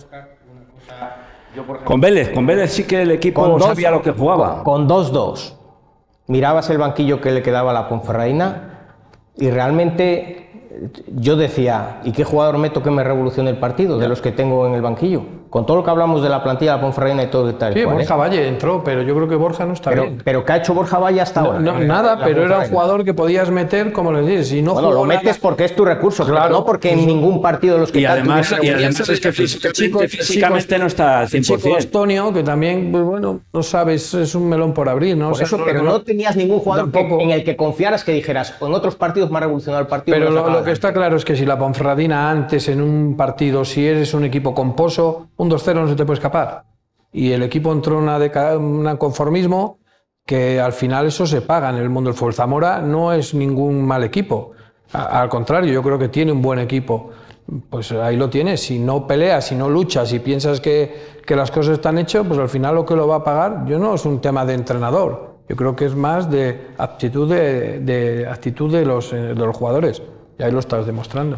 Con Vélez sí que el equipo sabía lo que jugaba. Con 2-2. Mirabas el banquillo que le quedaba a la Ponferradina y realmente yo decía, ¿y qué jugador meto que me revolucione el partido de los que tengo en el banquillo? Con todo lo que hablamos de la plantilla de la Ponferradina y todo y tal. Sí, Borja Valle entró, pero yo creo que Borja no está bien. Pero ¿qué ha hecho Borja Valle hasta ahora? Nada, pero era un jugador que podías meter, como le dices, si no bueno, lo metes porque es tu recurso, claro, no porque en ningún partido de los que y además es que físicamente no está al 100%. Antonio, que también, pues bueno, no sabes, es un melón por abrir, ¿no? Por eso, pero no tenías ningún jugador en el que confiaras que dijeras, o en otros partidos me ha revolucionado el partido. Pero lo que está claro es que si la Ponferradina antes en un partido, si eres un equipo composo, un 2-0 no se te puede escapar. Y el equipo entró en un conformismo que al final eso se paga en el mundo del fútbol. Zamora no es ningún mal equipo. Al contrario, yo creo que tiene un buen equipo. Pues ahí lo tienes. Si no peleas, si no luchas, si piensas que las cosas están hechas, pues al final lo que lo va a pagar, yo no es un tema de entrenador. Yo creo que es más de actitud actitud de los jugadores. Y ahí lo estás demostrando.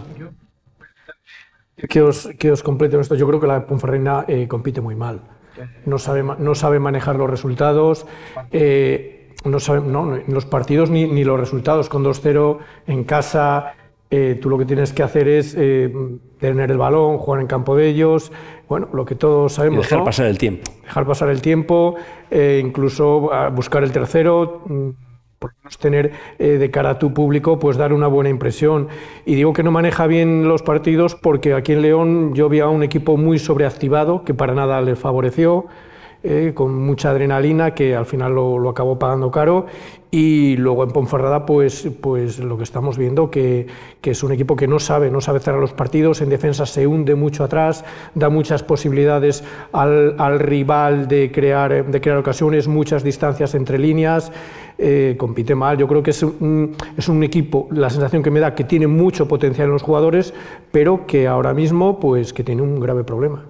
Que os complete esto. Yo creo que la Ponferradina compite muy mal. No sabe manejar los resultados. No sabe, en los partidos ni los resultados. Con 2-0 en casa, tú lo que tienes que hacer es tener el balón, jugar en campo de ellos. Bueno, lo que todos sabemos. Y dejar pasar el tiempo. Dejar pasar el tiempo, incluso buscar el tercero. Por lo menos tener de cara a tu público, pues dar una buena impresión. Y digo que no maneja bien los partidos porque aquí en León yo vi a un equipo muy sobreactivado, que para nada le favoreció, con mucha adrenalina, que al final lo acabó pagando caro. Y luego en Ponferrada, pues lo que estamos viendo, que es un equipo que no sabe cerrar los partidos, en defensa se hunde mucho atrás, da muchas posibilidades al rival de crear ocasiones, muchas distancias entre líneas, compite mal. Yo creo que es un equipo, la sensación que me da, que tiene mucho potencial en los jugadores, pero que ahora mismo pues que tiene un grave problema.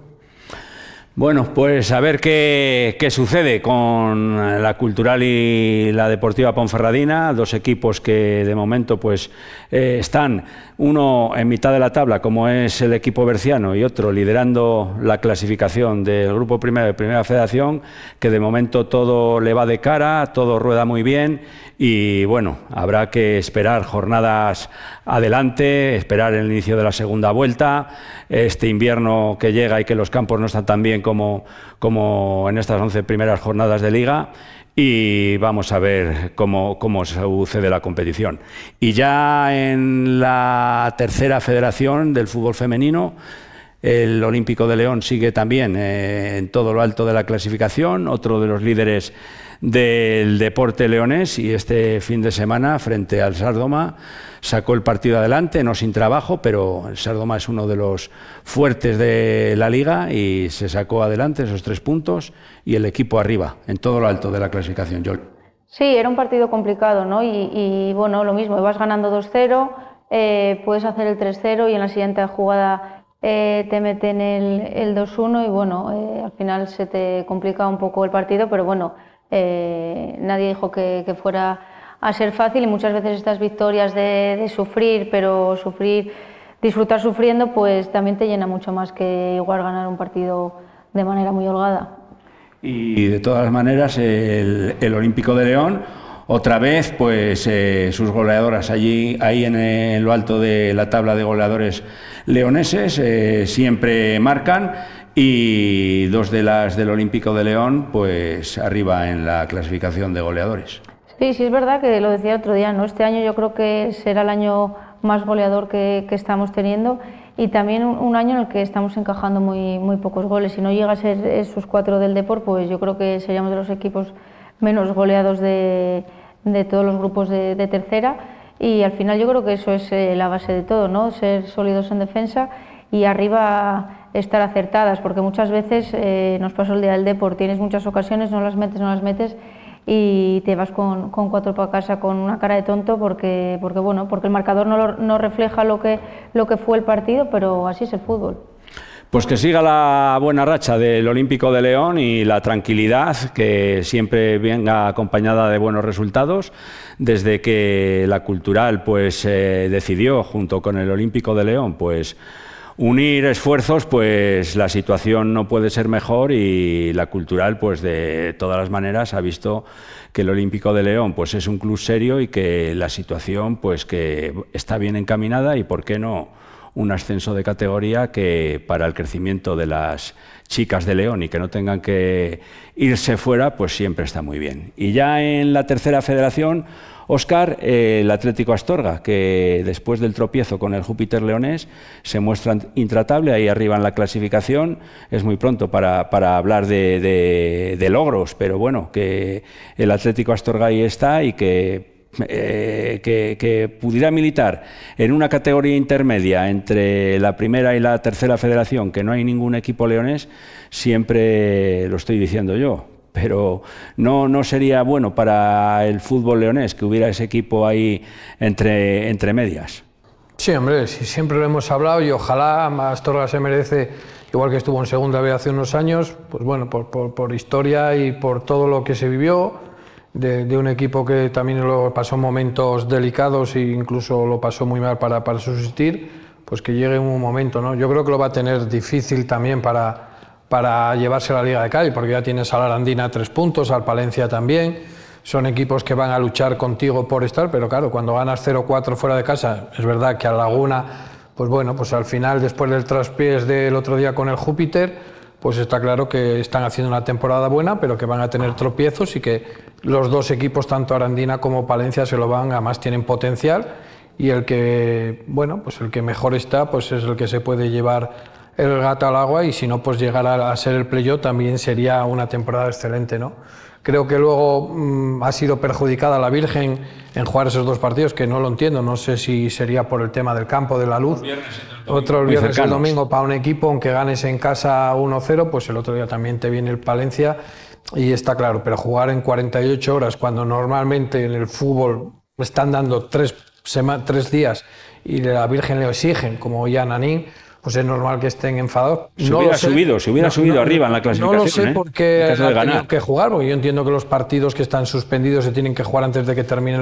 Bueno, pues a ver qué sucede con la Cultural y la Deportiva Ponferradina, dos equipos que de momento pues están uno en mitad de la tabla, como es el equipo berciano, y otro liderando la clasificación del Grupo Primero de Primera Federación, que de momento todo le va de cara, todo rueda muy bien y bueno, habrá que esperar jornadas adelante, esperar el inicio de la segunda vuelta, este invierno que llega y que los campos no están tan bien como en estas 11 primeras jornadas de Liga, y vamos a ver cómo sucede la competición. Y ya en la tercera federación del fútbol femenino, el Olímpico de León sigue también en todo lo alto de la clasificación, otro de los líderes del deporte leonés, y este fin de semana frente al Sardoma sacó el partido adelante, no sin trabajo, pero el Sardoma es uno de los fuertes de la liga y se sacó adelante esos 3 puntos y el equipo arriba, en todo lo alto de la clasificación. Yol. Sí, era un partido complicado, ¿no? Y bueno, lo mismo, ibas ganando 2-0, puedes hacer el 3-0 y en la siguiente jugada te meten el 2-1 y bueno, al final se te complica un poco el partido, pero bueno, nadie dijo que fuera a ser fácil, y muchas veces estas victorias de sufrir, pero disfrutar sufriendo, pues también te llena mucho más que igual ganar un partido de manera muy holgada. Y de todas maneras el Olímpico de León, otra vez pues sus goleadoras ahí en lo alto de la tabla de goleadores leoneses siempre marcan, y 2 de las del Olímpico de León pues arriba en la clasificación de goleadores. Sí, es verdad que lo decía el otro día, ¿no? Este año yo creo que será el año más goleador que estamos teniendo, y también un año en el que estamos encajando muy pocos goles. Si no llega a ser esos 4 del Depor, pues yo creo que seríamos de los equipos menos goleados de todos los grupos de tercera, y al final yo creo que eso es la base de todo, ¿no? Ser sólidos en defensa y arriba estar acertadas, porque muchas veces nos pasó el día del Depor, tienes muchas ocasiones, no las metes y te vas con 4 para casa con una cara de tonto porque el marcador no refleja lo que fue el partido, pero así es el fútbol. Pues que siga la buena racha del Olímpico de León y la tranquilidad, que siempre venga acompañada de buenos resultados. Desde que la Cultural pues decidió, junto con el Olímpico de León, pues unir esfuerzos, pues la situación no puede ser mejor, y la Cultural, pues de todas las maneras, ha visto que el Olímpico de León pues es un club serio y que la situación pues que está bien encaminada, y por qué no un ascenso de categoría que para el crecimiento de las chicas de León y que no tengan que irse fuera, pues siempre está muy bien. Y ya en la tercera federación, Óscar, el Atlético Astorga, que después del tropiezo con el Júpiter Leonés se muestra intratable ahí arriba en la clasificación. Es muy pronto para hablar de logros, pero bueno, que el Atlético Astorga ahí está, y que pudiera militar en una categoría intermedia entre la primera y la tercera federación, que no hay ningún equipo leonés, siempre lo estoy diciendo yo. Pero no sería bueno para el fútbol leonés que hubiera ese equipo ahí entre medias. Sí, hombre, sí, siempre lo hemos hablado, y ojalá Astorga se merece, igual que estuvo en segunda B hace unos años, pues bueno, por historia y por todo lo que se vivió, de un equipo que también lo pasó momentos delicados e incluso lo pasó muy mal para subsistir, pues que llegue un momento, ¿no? Yo creo que lo va a tener difícil también para llevarse a la Liga de Cádiz, porque ya tienes a la Arandina 3 puntos, al Palencia también. Son equipos que van a luchar contigo por estar, pero claro, cuando ganas 0-4 fuera de casa, es verdad que a Laguna, pues bueno, pues al final, después del traspiés del otro día con el Júpiter, pues está claro que están haciendo una temporada buena, pero que van a tener tropiezos, y que los dos equipos, tanto Arandina como Palencia, se lo van, además tienen potencial, y el que, bueno, pues el que mejor está, pues es el que se puede llevar el gato al agua, y si no, pues llegar a ser el playoff también sería una temporada excelente, ¿no? Creo que luego ha sido perjudicada la Virgen en jugar esos dos partidos, que no lo entiendo, no sé si sería por el tema del campo, de la luz. Otro el viernes y el domingo para un equipo, aunque ganes en casa 1-0, pues el otro día también te viene el Palencia, y está claro, pero jugar en 48 horas, cuando normalmente en el fútbol están dando 3 días y la Virgen le exigen, como ya Nanín, pues es normal que estén enfadados. Se hubiera subido arriba en la clasificación. No lo sé por qué ha tenido que jugar, porque yo entiendo que los partidos que están suspendidos se tienen que jugar antes de que termine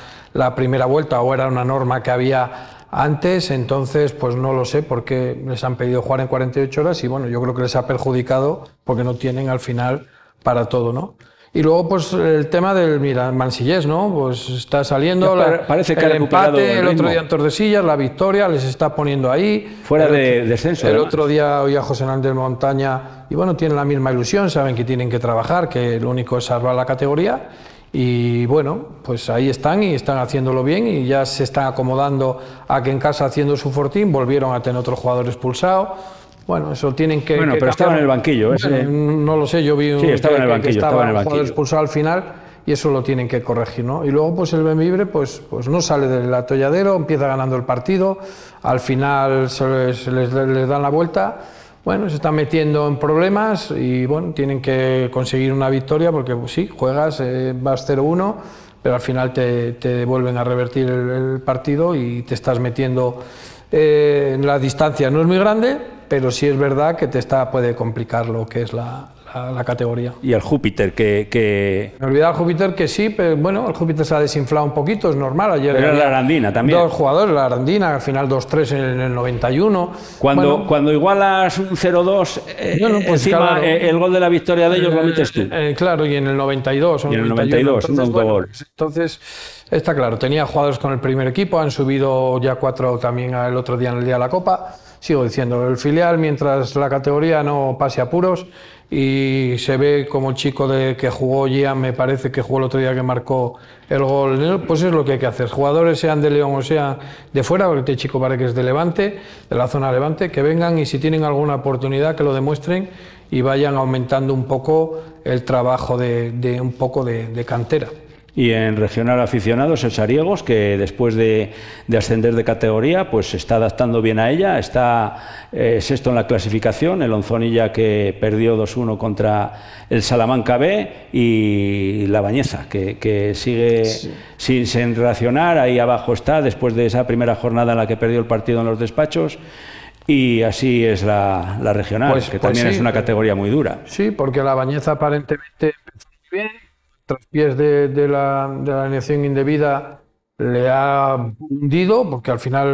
la primera vuelta, o era una norma que había antes, entonces pues no lo sé por qué les han pedido jugar en 48 horas, y bueno, yo creo que les ha perjudicado porque no tienen al final para todo, ¿no? Y luego, pues el tema del Mansillés, ¿no? Pues está saliendo parece que el empate el otro día en Tordesillas, la victoria, les está poniendo ahí. Fuera de descenso. El otro día oí a José Hernández Montaña, y bueno, tienen la misma ilusión, saben que tienen que trabajar, que lo único es salvar la categoría. Y bueno, pues ahí están, y están haciéndolo bien, y ya se están acomodando a que en casa, haciendo su fortín, volvieron a tener otro jugador expulsado. Bueno, eso tienen que... Bueno, pero estaba en el banquillo. Bueno, no lo sé, yo vi que estaba en el banquillo, estaba el jugador expulsado al final, y eso lo tienen que corregir, ¿no? Y luego pues el Bembibre pues no sale del atolladero, empieza ganando el partido, al final les dan la vuelta, bueno, se están metiendo en problemas, y bueno, tienen que conseguir una victoria, porque pues, sí, juegas, vas 0-1, pero al final te vuelven a revertir el partido, y te estás metiendo en la distancia. No es muy grande, pero sí es verdad que puede complicar lo que es la categoría. Y el Júpiter, que... Me olvidaba el Júpiter, que sí, pero bueno, el Júpiter se ha desinflado un poquito, es normal. Ayer pero la Arandina también. Dos jugadores, la Arandina, al final 2-3 en el 91. Cuando igualas un 0-2, pues encima claro, el gol de la victoria de ellos lo metes tú. Claro, y en el 92. Y en el 92, un autogol. Entonces, está claro, tenía jugadores con el primer equipo, han subido ya 4 también el otro día en el día de la Copa. Sigo diciendo, el filial, mientras la categoría no pase apuros, y se ve como el chico que jugó Gian, me parece que jugó el otro día, que marcó el gol, pues es lo que hay que hacer. Jugadores, sean de León o sean de fuera, porque este chico parece que es de Levante, de la zona de Levante, que vengan, y si tienen alguna oportunidad que lo demuestren, y vayan aumentando un poco el trabajo de cantera. Y en regional aficionados, el Sariegos, que después de ascender de categoría, pues se está adaptando bien a ella, está sexto en la clasificación, el Onzonilla, que perdió 2-1 contra el Salamanca B, y la Bañeza, que sigue sin reaccionar, ahí abajo está, después de esa primera jornada en la que perdió el partido en los despachos. Y así es la regional, que también sí, es una categoría muy dura. Sí, porque la Bañeza aparentemente empezó muy bien. Traspiés de la alineación indebida le ha hundido, porque al final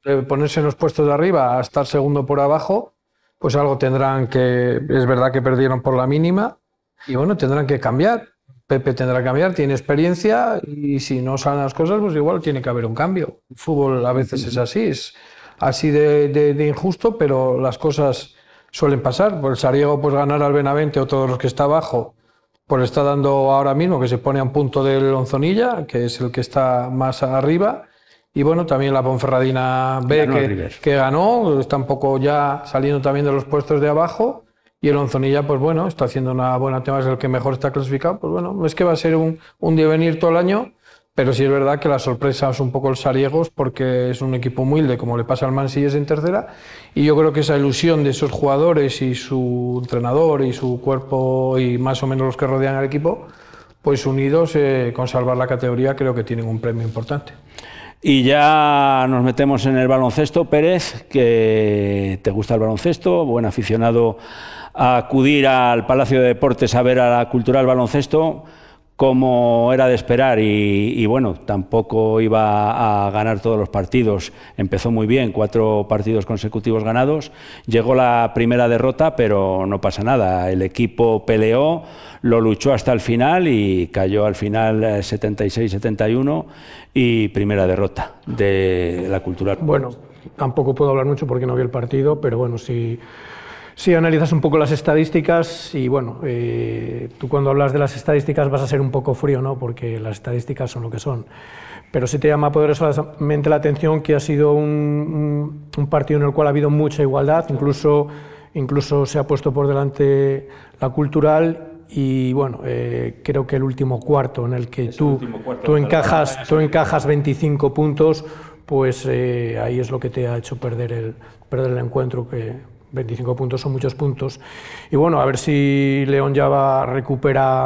de ponerse en los puestos de arriba a estar segundo por abajo, pues algo tendrán que, es verdad que perdieron por la mínima, y bueno, tendrán que cambiar. Pepe tendrá que cambiar, tiene experiencia, y si no salen las cosas, pues igual tiene que haber un cambio. El fútbol a veces es así de injusto, pero las cosas suelen pasar. Por el Sariego, pues ganar al Benavente o todos los que está abajo, pues está dando ahora mismo que se pone a un punto del Onzonilla, que es el que está más arriba. Y bueno, también la Ponferradina B, que ganó, está un poco ya saliendo también de los puestos de abajo. Y el Onzonilla, pues bueno, está haciendo una buena tema, es el que mejor está clasificado. Pues bueno, no es que va a ser un día venir todo el año, pero sí es verdad que la sorpresa es un poco el Sariegos, porque es un equipo humilde, como le pasa al Mansilles en tercera. Y yo creo que esa ilusión de esos jugadores y su entrenador y su cuerpo y más o menos los que rodean al equipo, pues unidos con salvar la categoría, creo que tienen un premio importante. Y ya nos metemos en el baloncesto. Pérez, que te gusta el baloncesto, buen aficionado a acudir al Palacio de Deportes a ver a la Cultural Baloncesto, como era de esperar, y bueno, tampoco iba a ganar todos los partidos. Empezó muy bien, 4 partidos consecutivos ganados, llegó la primera derrota, pero no pasa nada, el equipo peleó, lo luchó hasta el final y cayó al final 76-71 y primera derrota de la Cultural. Bueno, tampoco puedo hablar mucho porque no vi el partido, pero bueno, si analizas un poco las estadísticas, y bueno, tú cuando hablas de las estadísticas vas a ser un poco frío, ¿no? Porque las estadísticas son lo que son. Pero sí te llama poderosamente la atención que ha sido un partido en el cual ha habido mucha igualdad, incluso se ha puesto por delante la Cultural. Y bueno, creo que el último cuarto en el que tú encajas 25 puntos, pues ahí es lo que te ha hecho perder el encuentro, que 25 puntos son muchos puntos. Y bueno, a ver si León ya recupera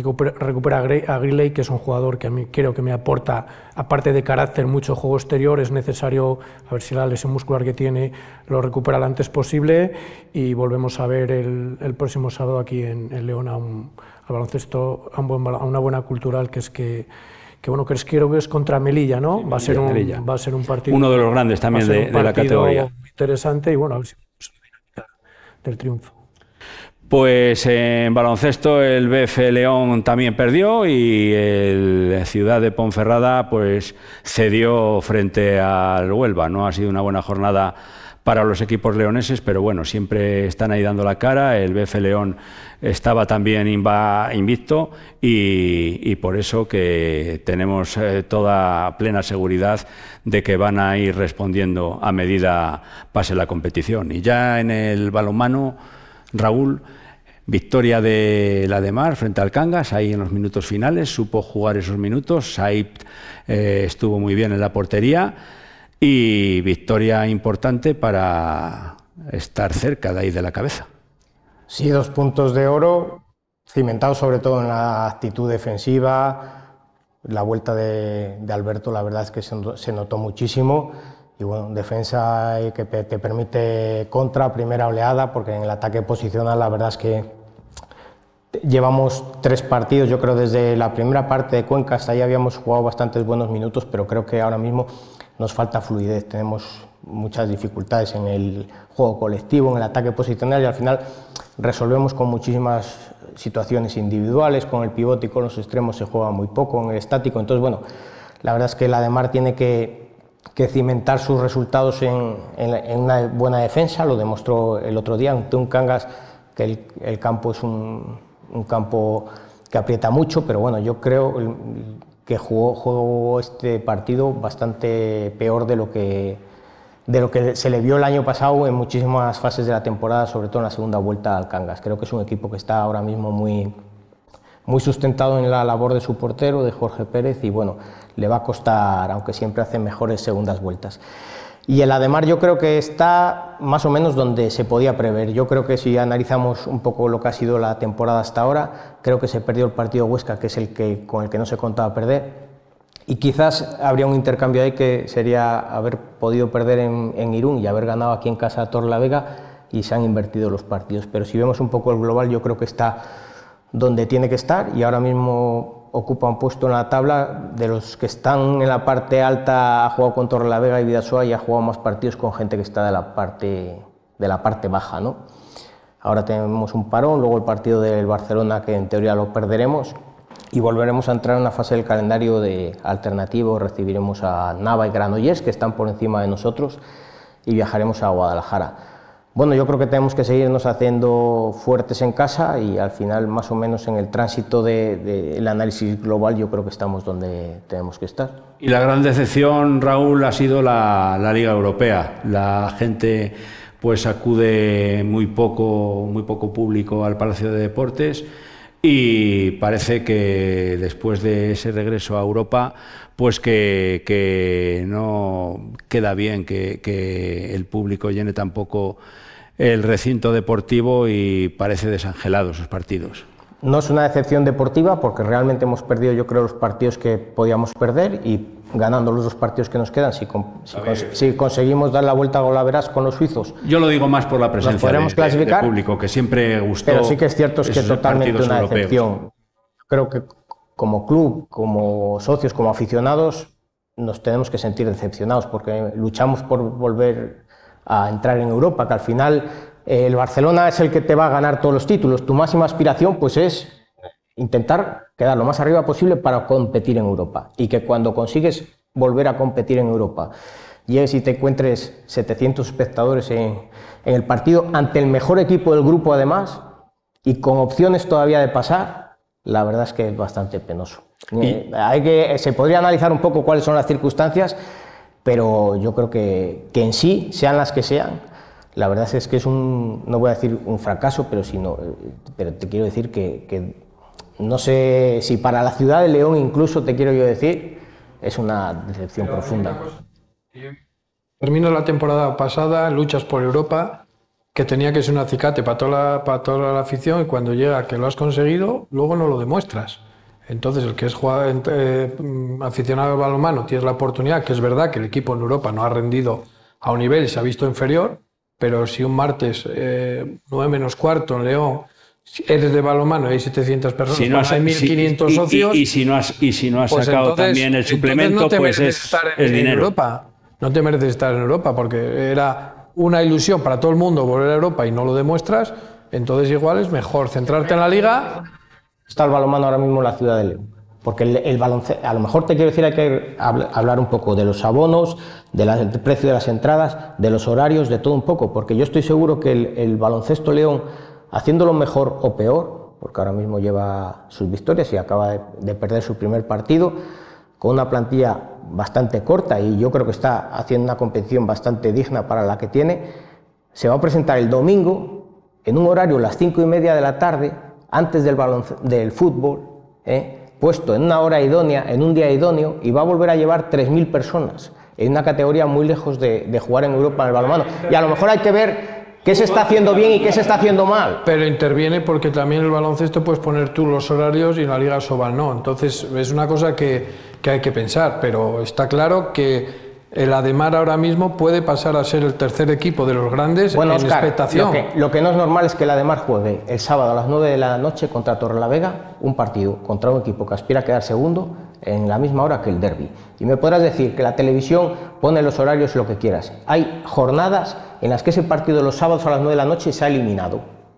a Griley, que es un jugador que a mí creo que me aporta, aparte de carácter, mucho juego exterior. Es necesario, a ver si la lesión muscular que tiene lo recupera lo antes posible, y volvemos a ver el próximo sábado aquí en León al baloncesto, a una buena Cultural, que bueno, creo que es contra Melilla, ¿no? Sí, va a ser un partido, uno de los grandes también de la categoría. Interesante, y bueno, a ver si del triunfo. Pues en baloncesto el BF León también perdió, y el Ciudad de Ponferrada pues cedió frente al Huelva. No ha sido una buena jornada para los equipos leoneses, pero bueno, siempre están ahí dando la cara. El BF León estaba también invicto, y por eso que tenemos toda plena seguridad de que van a ir respondiendo a medida pase la competición. Y ya en el balonmano, Raúl, victoria de la Ademar frente al Cangas, ahí en los minutos finales, supo jugar esos minutos. Said estuvo muy bien en la portería, y victoria importante para estar cerca de ahí de la cabeza. Sí, 2 puntos de oro, cimentados sobre todo en la actitud defensiva. La vuelta de Alberto, la verdad es que se notó muchísimo. Y bueno, defensa que te permite contra, primera oleada, porque en el ataque posicional la verdad es que llevamos 3 partidos, yo creo desde la primera parte de Cuenca hasta ahí habíamos jugado bastantes buenos minutos, pero creo que ahora mismo nos falta fluidez, tenemos muchas dificultades en el juego colectivo, en el ataque posicional, y al final resolvemos con muchísimas situaciones individuales. Con el pivote y con los extremos se juega muy poco, en el estático. Entonces, bueno, la verdad es que la Ademar tiene que cimentar sus resultados en una buena defensa. Lo demostró el otro día ante un Cangas, que el campo es un campo que aprieta mucho, pero bueno, yo creo que jugó este partido bastante peor de lo que se le vio el año pasado en muchísimas fases de la temporada, sobre todo en la segunda vuelta al Cangas. Creo que es un equipo que está ahora mismo muy sustentado en la labor de su portero, de Jorge Pérez, y bueno, le va a costar, aunque siempre hace mejores segundas vueltas. Y el Ademar yo creo que está más o menos donde se podía prever. Yo creo que si analizamos un poco lo que ha sido la temporada hasta ahora, creo que se perdió el partido Huesca, que es con el que no se contaba perder. Y quizás habría un intercambio ahí, que sería haber podido perder en Irún y haber ganado aquí en casa a Torrelavega, y se han invertido los partidos. Pero si vemos un poco el global, yo creo que está donde tiene que estar, y ahora mismo ocupa un puesto en la tabla. De los que están en la parte alta, ha jugado con Torrelavega y Bidasoa y ha jugado más partidos con gente que está de la parte baja, ¿no? Ahora tenemos un parón, luego el partido del Barcelona, que en teoría lo perderemos, y volveremos a entrar en una fase del calendario de alternativo. Recibiremos a Nava y Granollers, que están por encima de nosotros, y viajaremos a Guadalajara. Bueno, yo creo que tenemos que seguirnos haciendo fuertes en casa y al final, más o menos en el tránsito del análisis global, yo creo que estamos donde tenemos que estar. Y la gran decepción, Raúl, ha sido la Liga Europea. La gente pues acude muy poco público al Palacio de Deportes, y parece que después de ese regreso a Europa, pues que no queda bien que el público llene tampoco el recinto deportivo, y parece desangelado sus partidos. No es una decepción deportiva, porque realmente hemos perdido, yo creo, los partidos que podíamos perder, y ganando los 2 partidos que nos quedan, si conseguimos dar la vuelta a golaveras con los suizos. Yo lo digo más por la presencia de público, que siempre gustó. Pero sí que es cierto, es que totalmente una decepción. Creo que como club, como socios, como aficionados, nos tenemos que sentir decepcionados, porque luchamos por volver a entrar en Europa, que al final el Barcelona es el que te va a ganar todos los títulos. Tu máxima aspiración pues es intentar quedar lo más arriba posible para competir en Europa, y que cuando consigues volver a competir en Europa llegues y te encuentres 700 espectadores en el partido ante el mejor equipo del grupo, además, y con opciones todavía de pasar, la verdad es que es bastante penoso. Se podría analizar un poco cuáles son las circunstancias, pero yo creo que en sí, sean las que sean, la verdad es que es no voy a decir un fracaso, pero te quiero decir que no sé si para la ciudad de León, incluso, te quiero yo decir, es una decepción profunda. Termina la temporada pasada, luchas por Europa, que tenía que ser un acicate para toda la afición, y cuando llega que lo has conseguido, luego no lo demuestras. Entonces, el que es aficionado al balonmano, tienes la oportunidad, que es verdad que el equipo en Europa no ha rendido a un nivel y se ha visto inferior, pero si un martes 9 menos cuarto en León eres de balonmano y hay 700 personas, hay 1.500 socios, y si no has pues sacado entonces, también el suplemento, no te pues es dinero. Europa. No te mereces estar en Europa, porque era una ilusión para todo el mundo volver a Europa y no lo demuestras. Entonces igual es mejor centrarte en la Liga. Está el balonmano ahora mismo en la ciudad de León, porque el baloncesto, a lo mejor te quiero decir, hay que hablar un poco de los abonos, del precio de las entradas, de los horarios, de todo un poco, porque yo estoy seguro que el baloncesto León, haciéndolo mejor o peor, porque ahora mismo lleva sus victorias y acaba de perder su primer partido, con una plantilla bastante corta, y yo creo que está haciendo una competición bastante digna para la que tiene, se va a presentar el domingo en un horario, las 5:30 de la tarde, antes del fútbol, puesto en una hora idónea, en un día idóneo, y va a volver a llevar 3.000 personas, en una categoría muy lejos de jugar en Europa en el balonmano. Y a lo mejor hay que ver qué se está haciendo bien y qué se está haciendo mal. Pero interviene porque también el baloncesto puedes poner tú los horarios y en la Liga Sobal no. Entonces es una cosa que hay que pensar, pero está claro que el Ademar ahora mismo puede pasar a ser el tercer equipo de los grandes en expectación. Lo que no es normal es que el Ademar juegue el sábado a las 9 de la noche contra Torrelavega, un partido contra un equipo que aspira a quedar segundo en la misma hora que el derbi. Y me podrás decir que la televisión pone los horarios lo que quieras. Hay jornadas en las que ese partido de los sábados a las 9 de la noche se ha eliminado.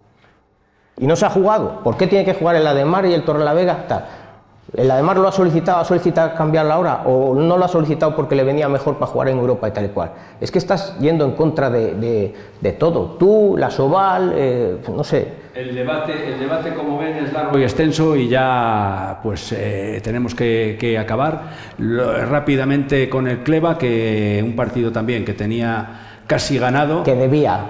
Y no se ha jugado. ¿Por qué tiene que jugar el Ademar y el Torrelavega? Tal. ¿El Ademar lo ha solicitado cambiar la hora, o no lo ha solicitado porque le venía mejor para jugar en Europa y tal y cual? Es que estás yendo en contra de todo. Tú, la Sobal, no sé. El debate, como ven, es largo y extenso, y ya pues tenemos que acabar rápidamente con el Cleva, que un partido también que tenía casi ganado. Que debía.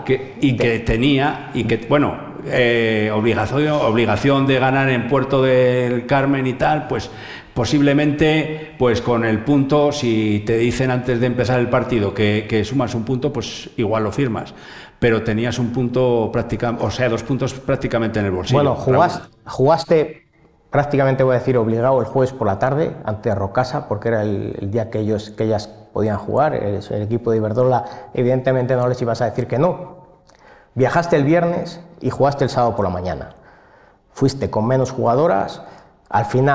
Obligación de ganar en Puerto del Carmen y tal, pues posiblemente pues con el punto, si te dicen antes de empezar el partido que sumas un punto, pues igual lo firmas, pero tenías un punto prácticamente, o sea, 2 puntos prácticamente en el bolsillo. Bueno, jugaste prácticamente, voy a decir, obligado el jueves por la tarde ante Rocasa, porque era el día que ellas podían jugar. El equipo de Iberdrola evidentemente no les ibas a decir que no. Viajaste el viernes y jugaste el sábado por la mañana. Fuiste con menos jugadoras. Al final,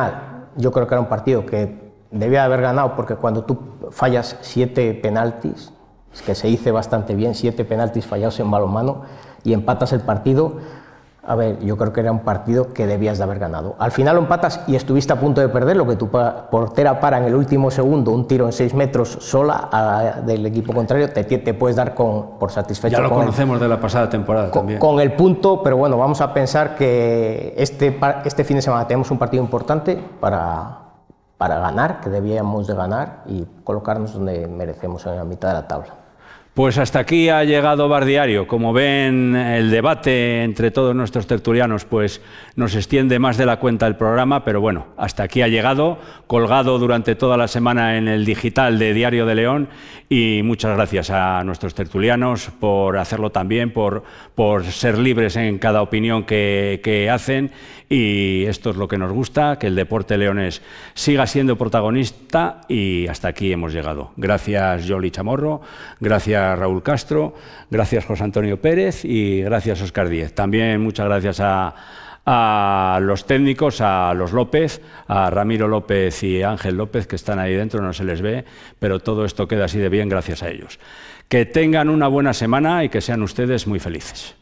yo creo que era un partido que debía haber ganado, porque cuando tú fallas 7 penaltis, es que se dice bastante bien, 7 penaltis fallados en balonmano, y empatas el partido, a ver, yo creo que era un partido que debías de haber ganado. Al final lo empatas y estuviste a punto de perder, lo que tu portera para en el último segundo, un tiro en 6 metros sola del equipo contrario, te puedes dar por satisfecho. Ya lo conocemos de la pasada temporada también. Con el punto, pero bueno, vamos a pensar que este fin de semana tenemos un partido importante para ganar, que debíamos de ganar y colocarnos donde merecemos, en la mitad de la tabla. Pues hasta aquí ha llegado Bar Diario. Como ven, el debate entre todos nuestros tertulianos pues nos extiende más de la cuenta el programa, pero bueno, hasta aquí ha llegado, colgado durante toda la semana en el digital de Diario de León, y muchas gracias a nuestros tertulianos por hacerlo también, por ser libres en cada opinión que hacen, y esto es lo que nos gusta, que el deporte leonés siga siendo protagonista, y hasta aquí hemos llegado. Gracias Yoli Chamorro, gracias Raúl Castro, gracias José Antonio Pérez y gracias Óscar Díez. También muchas gracias a los técnicos, a los López, a Ramiro López y Ángel López, que están ahí dentro, no se les ve, pero todo esto queda así de bien gracias a ellos. Que tengan una buena semana y que sean ustedes muy felices.